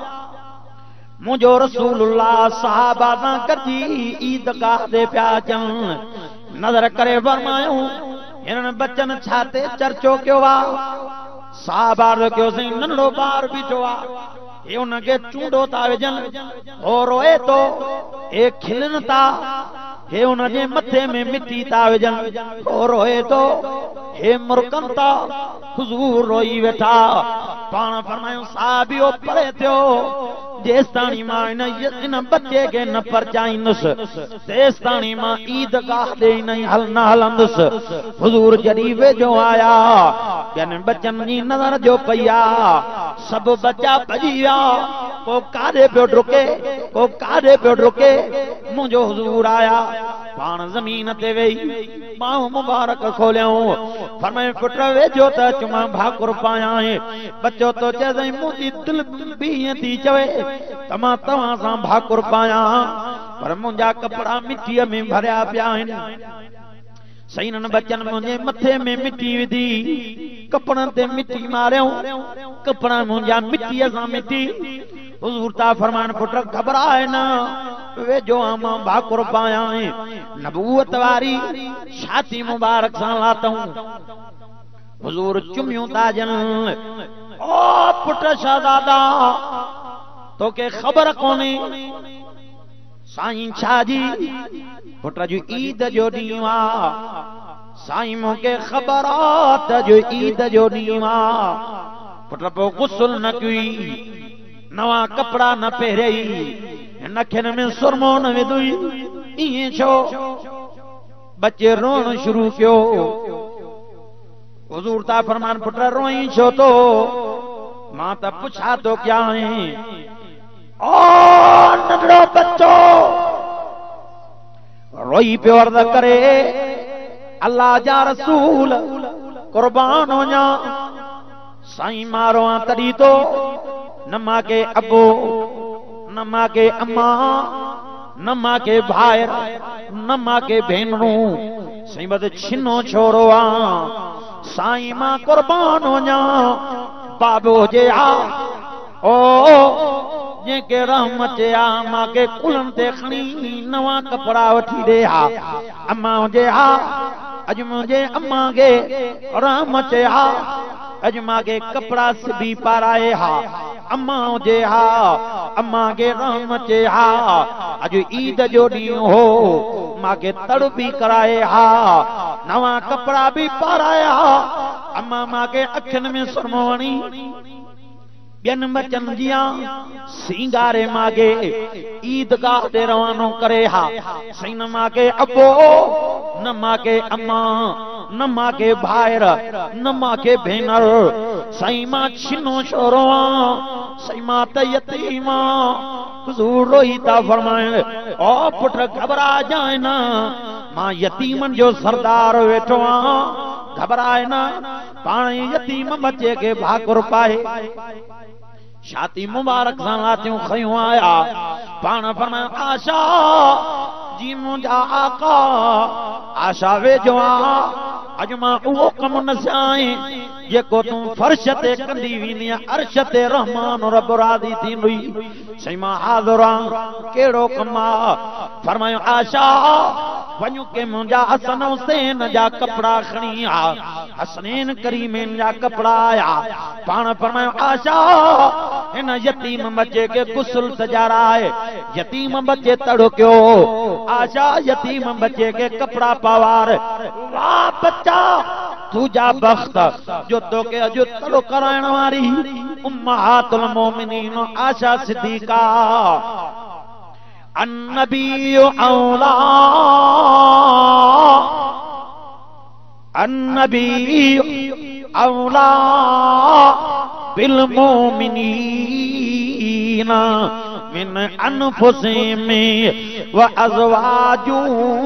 मुंहिंजो रसूलुल्लाह सहाबा सां गॾिजी ईदगाह ते पिया अचनि नज़र करे फरमायूं हिननि बच्चनि छा ते चर्चो कयो आहे। सहाबा कयोसीं नंढड़ो ॿार बीठो आहे हे उनखे चूंडो था विझनि हो रोए थो हे खिलनि था हे उनजे मथे में मिटी था विझनि हो रोए थो हे मुरकनि था हुजूर रोई वेठा पाण फरमायूं साहबियो परे थियो जेसताणी मां इन बच्चे के न परचाईंदुसि तेसताणी मां ईदगाह ते न हलंदुसि। हुजूर जॾहिं वेझो आया ॿियनि बच्चनि जी नज़र जो पई आहे सभु बच्चा भॼी विया को काॾे पियो डुके को काॾे पियो डुके मुंहिंजो हुजूर आया पाण ज़मीन ते वेही ॿाहूं मुबारक खोलियऊं फरमाए पुट वेझो त अच मां भाकुर पायां। बच्चो तो चए मुंहिंजी दिलि बि ईअं थी चवे त मां तव्हां सां भाकुर पायां पर मुंहिंजा कपिड़ा मिटीअ में भरिया पिया आहिनि। सईननि बच्चनि मुंहिंजे मथे में मिटी विधी कपिड़नि ते मिटी मारियऊं कपिड़ा मुंहिंजा मिटीअ सां मिटी। हुजूर ता फरमान पुट घबराए न वेझो मां भाकुर पायां नबूवत वारी छाती मुबारक सां लातऊं। हुजूर चुमियूं था ॾियनि ओ पुट शहज़ादा तोखे ख़बर कोन्हे साईं छा जी पुट जो ईद जो ॾींहुं आहे साईं मूंखे ख़बर आहे त जो ईद जो ॾींहुं आहे पुट पोइ गुस्ल न कई नवां कपड़ा न पहिरियई नखियुनि में सुरमो न विधुई ईअं छो बच्चे रोअण शुरू कयो। हुजूर ता फरमान पुट रोई छो तो मां त पुछा तो क्या ओ नंढड़ो बच्चो रोई पियो अर्ज़ करे अल्लाह जा रसूल कुर्बान वञा साईं मारो आ तॾहिं तो न मां के अबो न मां के अम्मा न मां के भाइर न मां के भेनरूं साईं बद छिनो छोरो आ साईं मां कुर्बान वञा बाबो जे आ ओ जंहिंखे रहम चया मां के कुलनि ते खणी नवां कपिड़ा वठी ॾे हा अम्मा जे हा अॼु मुंहिंजे अम्मा खे रहम चया अॼु मां के कपिड़ा सिबी पाराए हा अम्मा जे हा अम्मा के रहम चे हा अॼु ईद जो ॾींहुं हो मां के तड़ बि कराए हा नवां कपिड़ा बि पाराया अम्मा मां के अखियुनि में सुरमो वणी ॿियनि बचनि जिया सिंगारे मागे ईदगाह ते रवानो करे हा सही न मागे अबो न मागे अम्मा न मागे भाइर न मागे भेनर सही मां छिनो छोरो सही मां त यतीम हुजूर रोई था फरमाए ओ पुट घबरा जाए न मां यतीमन जो सरदार वेठो घबराए न पाण यतीम बच्चे के भाकुर पाए शादी मुबारक सां लातियूं खयूं आया पाण फरमायो आशा जी मुंहिंजा आका आशा वेझो अॼु मां उहो कमु न सियां जेको तूं फर्श ते कंदी वेंदी अर्श ते रहमान रब राज़ी थींदी सही मां हाज़िर कहिड़ो कमु आहे फरमायो आशा वञू के मुंहिंजा हसन हुसैन जा कपिड़ा खणी आ हसनैन करीमैन जा कपिड़ा आया पाण फरमायो आशा हिन यतीम बच्चे के गुस्ल सजाराए यतीम बच्चे तड़कियो आशा यतीम बच्चे के कपड़ा पवार वाह बच्चा तुझा बख्त जो तो के अजो तड़ो कराइण वारी उम्महातुल मोमिनीन आशा सिद्दीका अन्नबी औला अन्नबी औला बिल मोमिनीना मिन अनफुसिहिम व अज़वाजु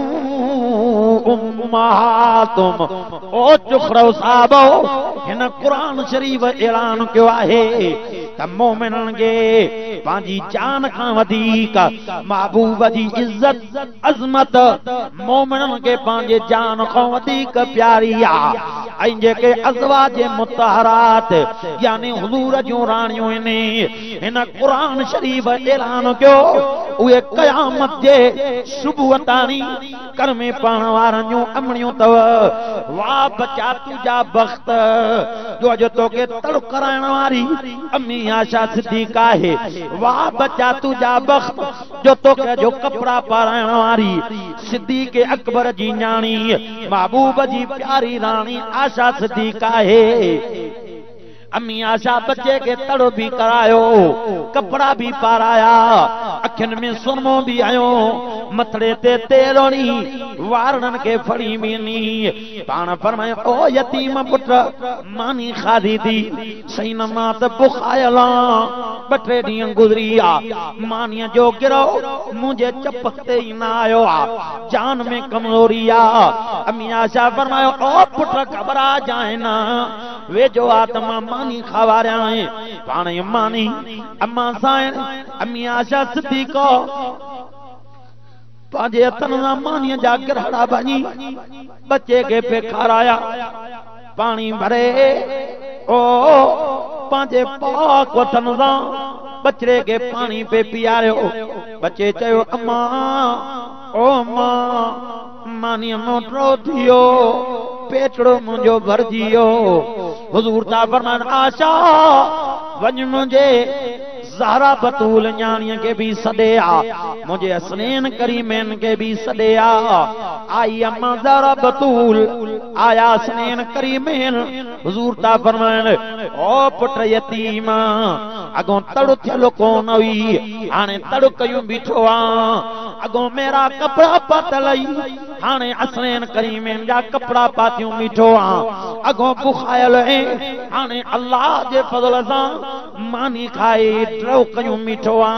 उम्महातुम ओ चुखरो साहब हिन कुरान शरीफ ऐलान कयो आहे त मोमिनन खे पंहिंजी जान खां वधीक महबूब जी इज्जत अज़मत मोमिनन खे पंहिंजे जान खां वधीक प्यारी आहे ऐं जेके अज़वाज मुतहरात यानी हुज़ूर जूं राणियूं आहिनि हिन कुरान शरीफ ऐलान कयो उहे क़यामत जे सुबुह ताणी कर में पढ़ण वारनि जूं अमड़ियूं अथव वाह बचा तुझा बख्त जो अॼु तोखे तड़ कराइण वारी अम्मी आशा सिद्दीका आहे वाह बचा तुझा बख्त जो तोखे जो कपड़ा पाराइण वारी सिद्दीक अकबर जी न्याणी महबूब जी प्यारी राणी आशा सिद्दीका आहे अम्मी आशा बच्चे के तड़ो भी करायो कपड़ा भी पाराया अखियुनि में सुरमो भी आयो मथड़े ते तेरोनी वारन के फड़ी मिली पाण फरमायो ओ यतीम पुट मानी खाधी थी सही न मां त बुखायला ॿ टे ॾींहं गुज़री आ मानीअ जो गिरो मुंहिंजे चप ते ई न आयो आ जान में कमज़ोरी आ अम्मी आशा फरमायो ओ पुट घबरा जाए न वेझो आ त मां मानी खावारिया पाण मानी अम्मा साइण अम्मी आशा सिद्दीका पंहिंजे हथनि सां मानीअ जा गिरहड़ा भञी बच्चे खे पे खाराया पाणी भरे ओ पंहिंजे पाक वठनि सां बचड़े के पानी पे पियारियो बच्चे चयो अम्मा ओ अम्मा मानीअ मोटरो थियो पेटड़ो मुंहिंजो भरजी वियो हुज़ूर था फरमाइनि आशा वञ मुंहिंजे ज़हरा बतूल न्याणीअ खे बि सॾे आ मुंहिंजे हसनैन करीमैन खे बि सॾे आ आई अम्मा ज़हरा बतूल आया हसनैन करीमैन हुज़ूर था फरमाइनि ओ पुट यतीम अॻों तड़ थियल कोन हुई हाणे तड़ कयूं बीठो आ अॻों मेरा कपिड़ा पातल हाणे हसनैन करीमैन जा कपिड़ा पातियूं बीठो आ अॻों बुखायल हाणे अल्लाह जे फज़ल सां मानी खाई ट्रो कयूं बीठो आ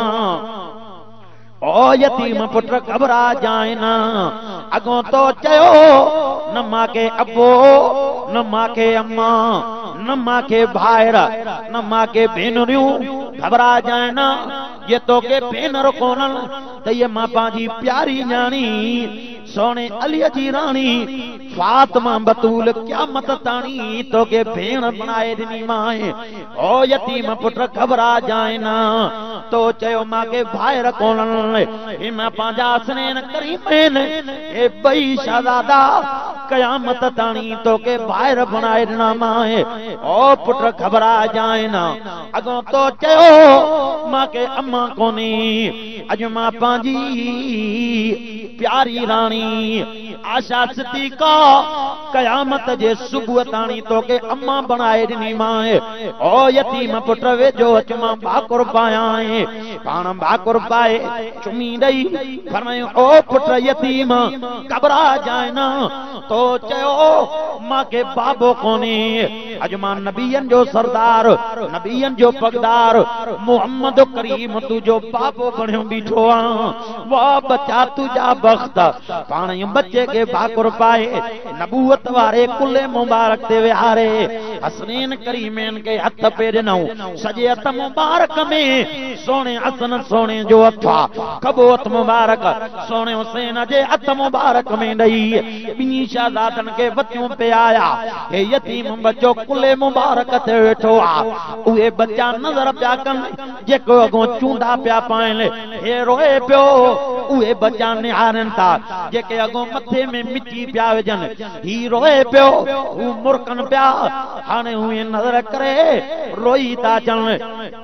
ओ यतीम पुट घबरा जाए न अॻों तो चयो न मांखे अबो न मांखे अम्मा न मांखे भाइर न मांखे भेनरियूं घबरा जाए न ये तोखे भेनर कोन्हनि त ये मां पंहिंजी प्यारी न्याणी सोने अलीअ जी राणी फातिमा बतूल क़यामत ताणी तोखे भेण बणाए ॾिनी मां ओ यतीम पुट घबरा जाए न तो चयो मांखे भाइर कोन्हनि हे मां पंहिंजा हसनैन करीमैन हे ॿई शहज़ादा क़यामत ताणी तोखे भाइर बणाए ॾिना मां ओ पुट घबरा जाए न अॻों तो चयो मांखे अम्मा कोन्हे अॼु मां पंहिंजी प्यारी राणी आशा सिद्दीका क़यामत जे सुबुह ताणी तोखे अम्मा बनाए ॾिनी मां ओ यतीम पुट वेझो अच मां भाकुर पायां पाण भाकुर पाए चुमी ॾई फरमायो ओ पुट यतीम घबरा जाए न तो चयो मांखे बाबो कोन्हे अॼु मां नबियनि जो सरदार नबियनि जो पगदार मोहम्मद करीम तुंहिंजो बाबो बणियो बीठो आहियां वाह बच्चा तुंहिंजा बख़्त पाण बच्चे के भाकुर पाए नबूवत वारे कुल्ले मुबारक ते विहारे हसनैन करीमैन के हथ पेर ॾिनऊं सॼे हथ मुबारक में सोने हसन सोने जो हथ खबो हथ मुबारक सोने हुसैन जे हथ मुबारक में ॾई ॿिन्ही शहज़ादनि के वतियूं पे आया हे यतीम बच्चो कुल्ले मुबारक ते वेठो आ उहे बच्चा नज़र पिया कनि जेको अॻो चूंडा पिया पाइनि हे रोए पियो उहे बच्चा निहारनि था जेके अॻो मथे में मिटी पिया विझनि ही रोए पियो हू मुरकनि पिया हाणे उहे नज़र करे रोई था अचनि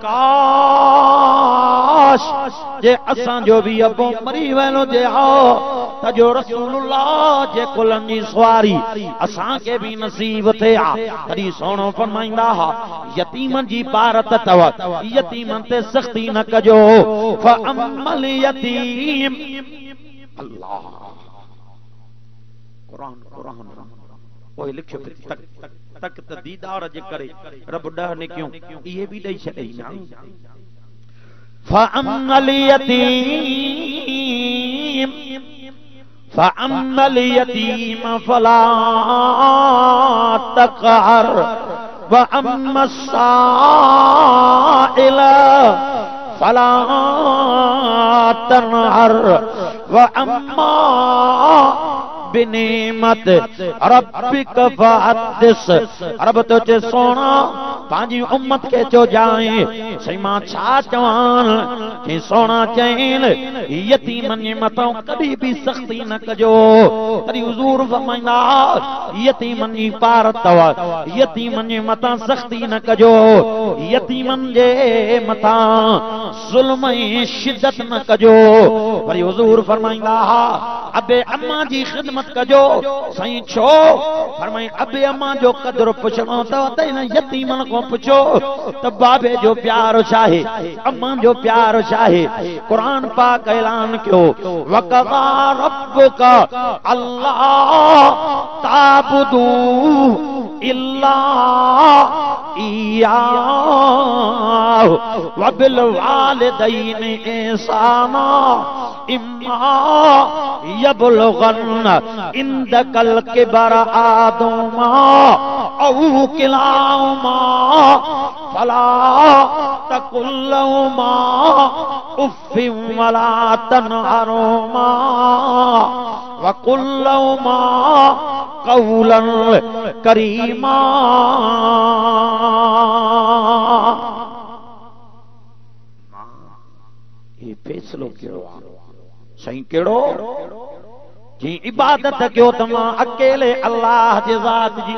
काश जे असांजो बि अबो मरी वियो हुजे हा त जो रसूलुल्लाह जे कुलनि जी सवारी असांखे बि नसीब थिए हा तॾहिं सोणो फरमाईंदा हा यतीमनि जी भारत अथव यतीमनि ते सख़्ती न कजो फअम्मल यतीम अल्लाह कुरान कुरान ओए लिखियो तक तक त दीदार जे करे रब ॾह नेकियूं इहे बि ॾेई छॾई ना फअम्मल यतीम फला तक़हर व अम्मा साइल फला तनहर व अम्मा बिनेमत रब्बिक फहदिस रब तो चे सोना पंहिंजी उम्मत के चो जाए सही मां छा चवान कि सोना चैन यतीमनि जे मथां कॾहिं बि सख़्ती न कजो तॾहिं हुज़ूर फरमाईंदा यतीमनि जी पार अथव यतीमनि जे मथां सख़्ती न कजो यतीमनि जे मथां ज़ुल्म ऐं शिदत न कजो वरी हुज़ूर फरमाईंदा अबे अम्मा जी ख़िदमत कजो साईं छो फरमाई अबे अम्मा जो क़दुरु पुछणो अथव त इन यतीमनि खां पुछो त बाबे जो प्यार छा आहे अम्मा जो प्यार छा आहे क़ुरान पाक ऐलान कयो वक़ज़ा रब्बुका अल्लाह ताबुदू इल्ला इय्याहु व बिल वालिदैनि ihसाना इम्मा यबलुगन इंदकल किबर आदुमा औ किलाहुमा फला तकुल्लहुमा उफ़्फिन वला तनहरुमा वकुल लहुमा कौलन करीमा ये फैसलो कयो सही केड़ो जी इबादत कयो तमा अकेले अल्लाह जे ज़ात जी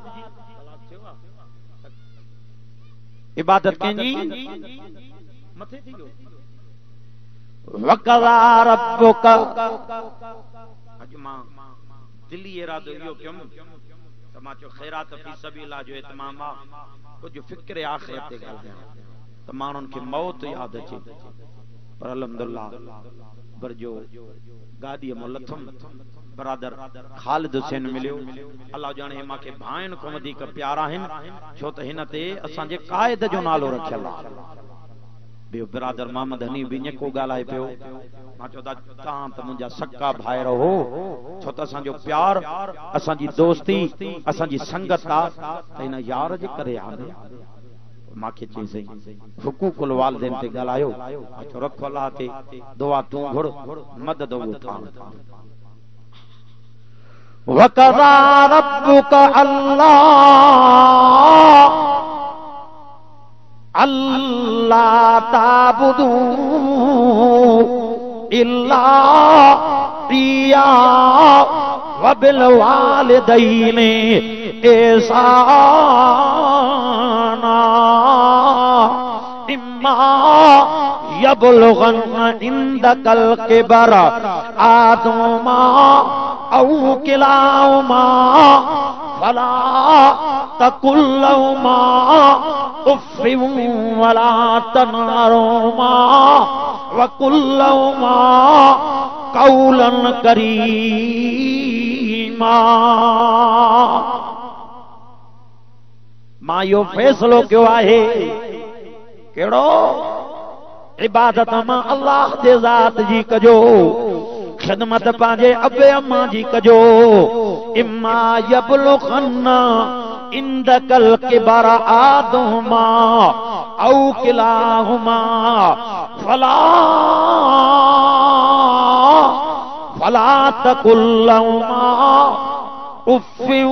इबादत कंजी मथे थी गयो वक़ज़ा रब्बुका अज मां दिली इरादो इहो कयम त मां चयो खैरात फी सबीला जो इतमाम कुछ फिक्र आखिरत ते ॻाल्हायां त माण्हुनि खे मौत यादि अचे पर अल्हम्दुलिल्लाह बरजो गाॾीअ मां लथम बरादर ख़ालिद हुसैन मिलियो अल्लाह ॼाणे मूंखे भाइनि खां वधीक प्यारा आहिनि छो त हिन ते असांजे क़ाइद जो नालो रखियल आहे ॿियो बिरादर मोहम्मद हनी बि को ॻाल्हाए पियो मां चयो तव्हां त मुंहिंजा सक्का भाइर हो छो त असांजो प्यार असांजी दोस्ती असांजी संगत आहे त हिन यार जे करे आहे मांखे चई सही हुकूकुल वालिदैन ते ॻाल्हायो चयो रखो अल्लाह ते दुआ तूं घुर मदद वो था वक़ज़ा रब्बुका अल्लाह ताबुदू इल्ला इय्याहु व बिल वालिदैनि ihसाना इम्मा यबलुगन इंदकल किबर आदुमा औ किलाहुमा फला तकुल लहुमा उफ़्फ़िन वला तनहरुमा वकुल लहुमा कौलन करीमा। मां यो फैसलो क्यों आहे केड़ो इबादत मां अल्लाह दे ज़ात जी कजो, खिदमत पांजे अबे अम्मा जी कजो। इम्मा यबलुगन्ना इंदकल किबरा आदहुमा औ किलाहुमा फला तकुल लहुमा उफ़्फ़िन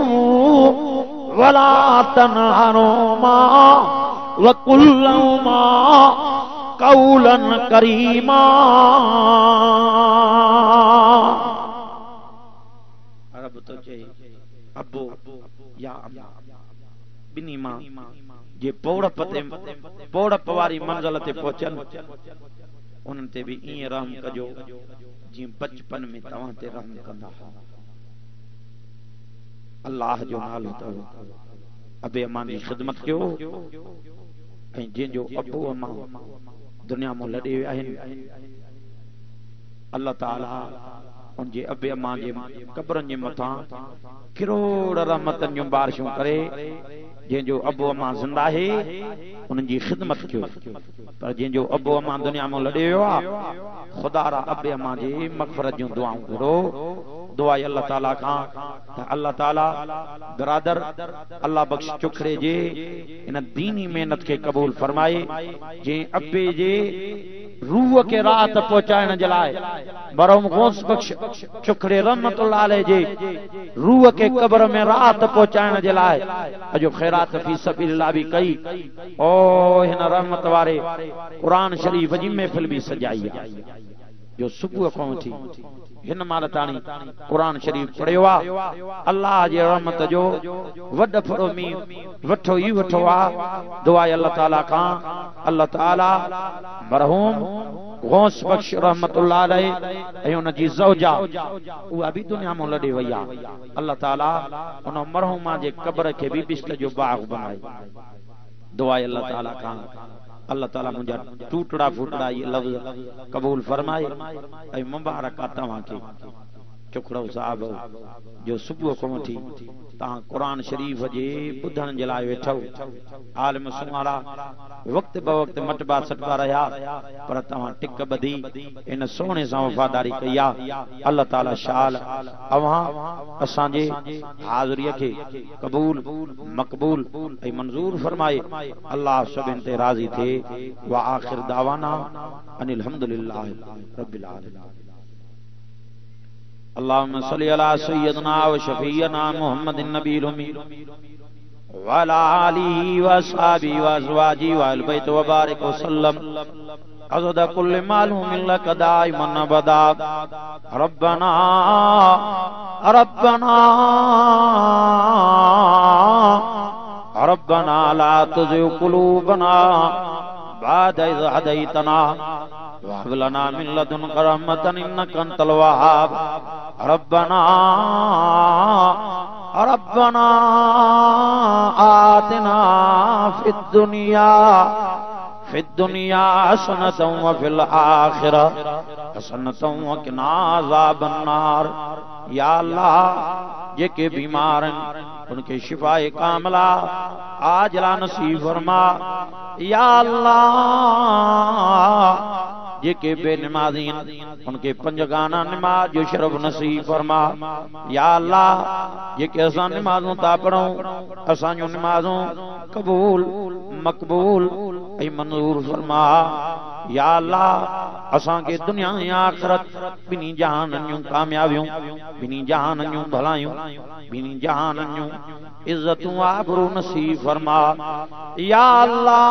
वला तनहरुमा वकुल लहुमा कौलन करीमा। रब तो चए अबो या अम्मा बिनी मां जे पौड़प वारी मंज़िल ते पहुचन उन्हनि ते भी ईअं रहम कजो जीअं बचपन में तव्हां ते रहम कंदा। अल्लाह जो नालो अथव। अबे अम्मा जी ख़िदमत कयो ऐं जंहिंजो अबो अम्मा दुनिया में लॾे विया आहिनि अल्लाह ताला उनजे अबे अम्मा जे कब्रनि जे मथां किरोड़ रहमतनि जूं बारिशूं करे। जंहिंजो अबो अम्मा ज़िंदा आहे उन्हनि जी ख़िदमत कयो, पर जंहिंजो अबो अम्मा दुनिया में लॾे वियो आहे ख़ुदा रा अबे अम्मा जी मग़फ़िरत जूं दुआऊं करो। दुआ अल्लाह ताला खां त अल्लाह ताला बिरादर अल्लाह बख्श चुखड़े जे इन दीनी मेहनत के कबूल फरमाए। जे अबे जे रूह के रात पहुंचाइण जे लाइ मरहूम गौस बख्श चुखड़े रहमतुल्लाह अलैह जे रूह के कब्र में रात पहुंचाइण जे लाइ अजो खैरात फी सबीलिल्लाह भी कई। ओ हिन रहमत वारे कुरान शरीफ जी महफिल भी सजाई आहे जो सुबह को थी हिन माल ताणी कुरान शरीफ पढ़ियो आहे। अल्लाह जे रहमत जो वड फरो मी वठो ई वठो आहे। दुआ अल्लाह ताला खां अल्लाह ताला मरहूम गौस बख्श रहमतुल्लाह अलैह ऐं उन जी ज़ौजा उहा भी दुनिया में लॾे वई आहे। अल्लाह ताला उन मरहूमा जे कब्र के भी बिश्क जो बाग बनाए। दुआ अल्लाह ताला खां अल्लाह ताला मुझा टूटड़ा फूटड़ा ये लफ्ज कबूल फरमाए ऐं मुबारक तव्हां के चुखड़ो साहब जो सुबह को वठी तव्हां कुरान शरीफ जे ॿुधण जे लाइ वेठो। आलिम सुमारा वक्त ब वक्त मटबा सटबा रहा पर तव्हां टिक ॿधी इन सोने सां वफादारी कई आहे। अल्लाह ताला शाल अवां असांजे हाज़िरीअ खे कबूल मक़बूल ऐं मंज़ूर फरमाए। अल्लाह सभिनि ते राज़ी थिए। व आखिर दावाना अनिल हम्दुलिल्लाह रब्बिल आलमीन। अल्लाहुम्मा सल्लि अला सय्यदना व शफीना मुहम्मदिन नबील उम्मी व अला आलिहि व अस्हाबिहि व अज़वाजिहि व अहल बैत व बारिक व सल्लम अज़द कुल्ल मालूमिन लक दाइमन अबदा। रब्बना रब्बना रब्बना ला तुज़िग़ क़ुलूबना बाद इज़ हदैतना वहब लना मिन लदुनक रहमतन इन्नका अंतल वहाब। रब्बना रब्बना आतिना फिद दुनिया हसनतन व फिल आखिरह हसनतन व क़िना अज़ाबन नार। या अल्लाह जेके बीमार हैं उनके शिफाए कामला आजला नसीब फरमा। या अल्लाह जेके बेनमाज़ी उनके पंजगाना नमाज जो शरफ नसीब फरमा। या अल्लाह जेके असां नमाज़ों ता पढ़ूं असां जो नमाज़ों कबूल मकबूल ऐं मंजूर फरमा। या अल्लाह असां के दुनिया या आखिरत बिनी जहानन जूं कामयाबियूं बिनी जहानन जूं भलायूं बिनी जहानन जूं इज्जतूं आबरू नसीब फरमा। या अल्लाह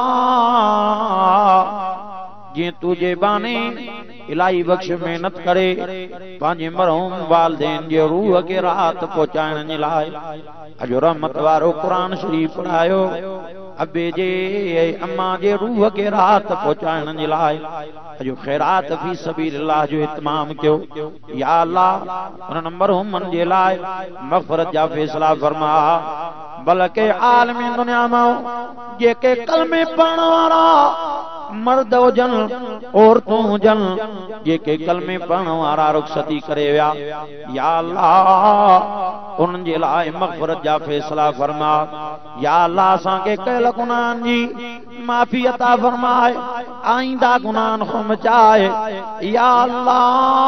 जे तुझे बाने इलाही बख्श मेहनत करे पांजे मरहूम वालदेन जे रूह के रात पहुंचाइण जे लाइ अजो रहमत वारो कुरान शरीफ पढ़ायो। अबे जे अम्मा जे रूह के राहत पहुंचाइण जे लाइ अजो खैरात फी सबीलिल्लाह जो इत्माम कयो। या अल्लाह उन मरहुमन जे लाइ मग़फ़िरत जा फैसला फरमा। बल्कि आलमी दुनिया में जेके कलमे पढ़ण वारा मर्द हुजन औरतूं हुजन जेके कलमे पढ़ण वारा रुखसती करे विया, या अल्लाह उन्हनि जे लाइ मग़फ़िरत जा फैसला फरमा। या अल्लाह असांखे कयल गुनाहनि जी माफ़ी अता फरमाए, आईंदा गुनाहनि खां बचाए। या अल्लाह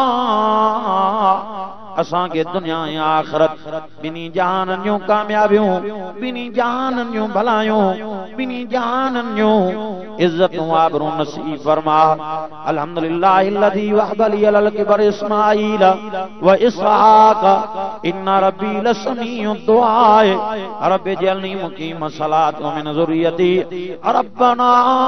असांखे दुनिया ऐं आख़िरत ॿिन्ही जहाननि जूं कामयाबियूं, ॿिन्ही जहाननि जूं भलायूं, ॿिन्ही जहाननि जूं इज़्ज़तूं आबरू नसीब फरमा। अल्हम्दुलिल्लाहि अल्लज़ी वहब ली अलल किबर इस्माईल व इसहाक इन्ना रब्बी लसमीउ दुआ। रब्बि जअलनी मुकीम सलात व मिन ज़ुर्रियती। रब्बना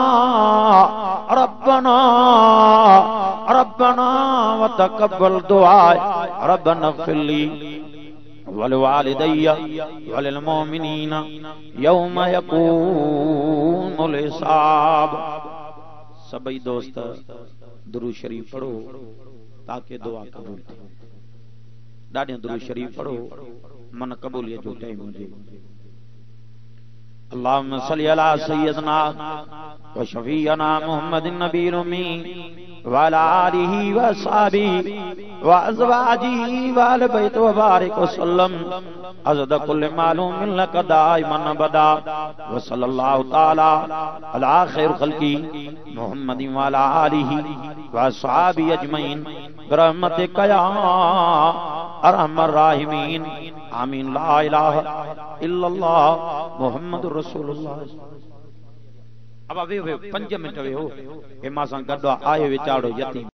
रब्बना रब्बना व तक़ब्बल दुआ। रब्बना इग़फ़िर ली वलिवालिदैया वलिलमुमिनीना यौम यक़ूमुल हिसाब। सभी दोस्त दुरूद शरीफ पढ़ो ताकि दुआ कबूल थे। ॾाढे दुरूद शरीफ पढ़ो मन कबूलियत जो टाइम हुजे। अल्लाहुम्मा सल्लि अला सय्यदना व शफीअना मुहम्मदिन नबील उम्मी व अला आलिहि व असहाबिहि व अज़वाजिहि व अहलि बैत व बारिक वसल्लम अज़द कुल्ल मालूम लक दाइमन अबदा। व सल्लल्लाहु तआला अला खैर खल्क़ी मुहम्मदिन व अला आलिहि व असहाबिहि अजमईन बिरहमतिक या अरहमर राहिमीन। आमीन। ला इलाहा इल्लल्लाह मुहम्मदुर रसूलुल्लाह। अब वे 5 मिनट वे हो ए मां सां गॾु आयो वीचारो यतीम।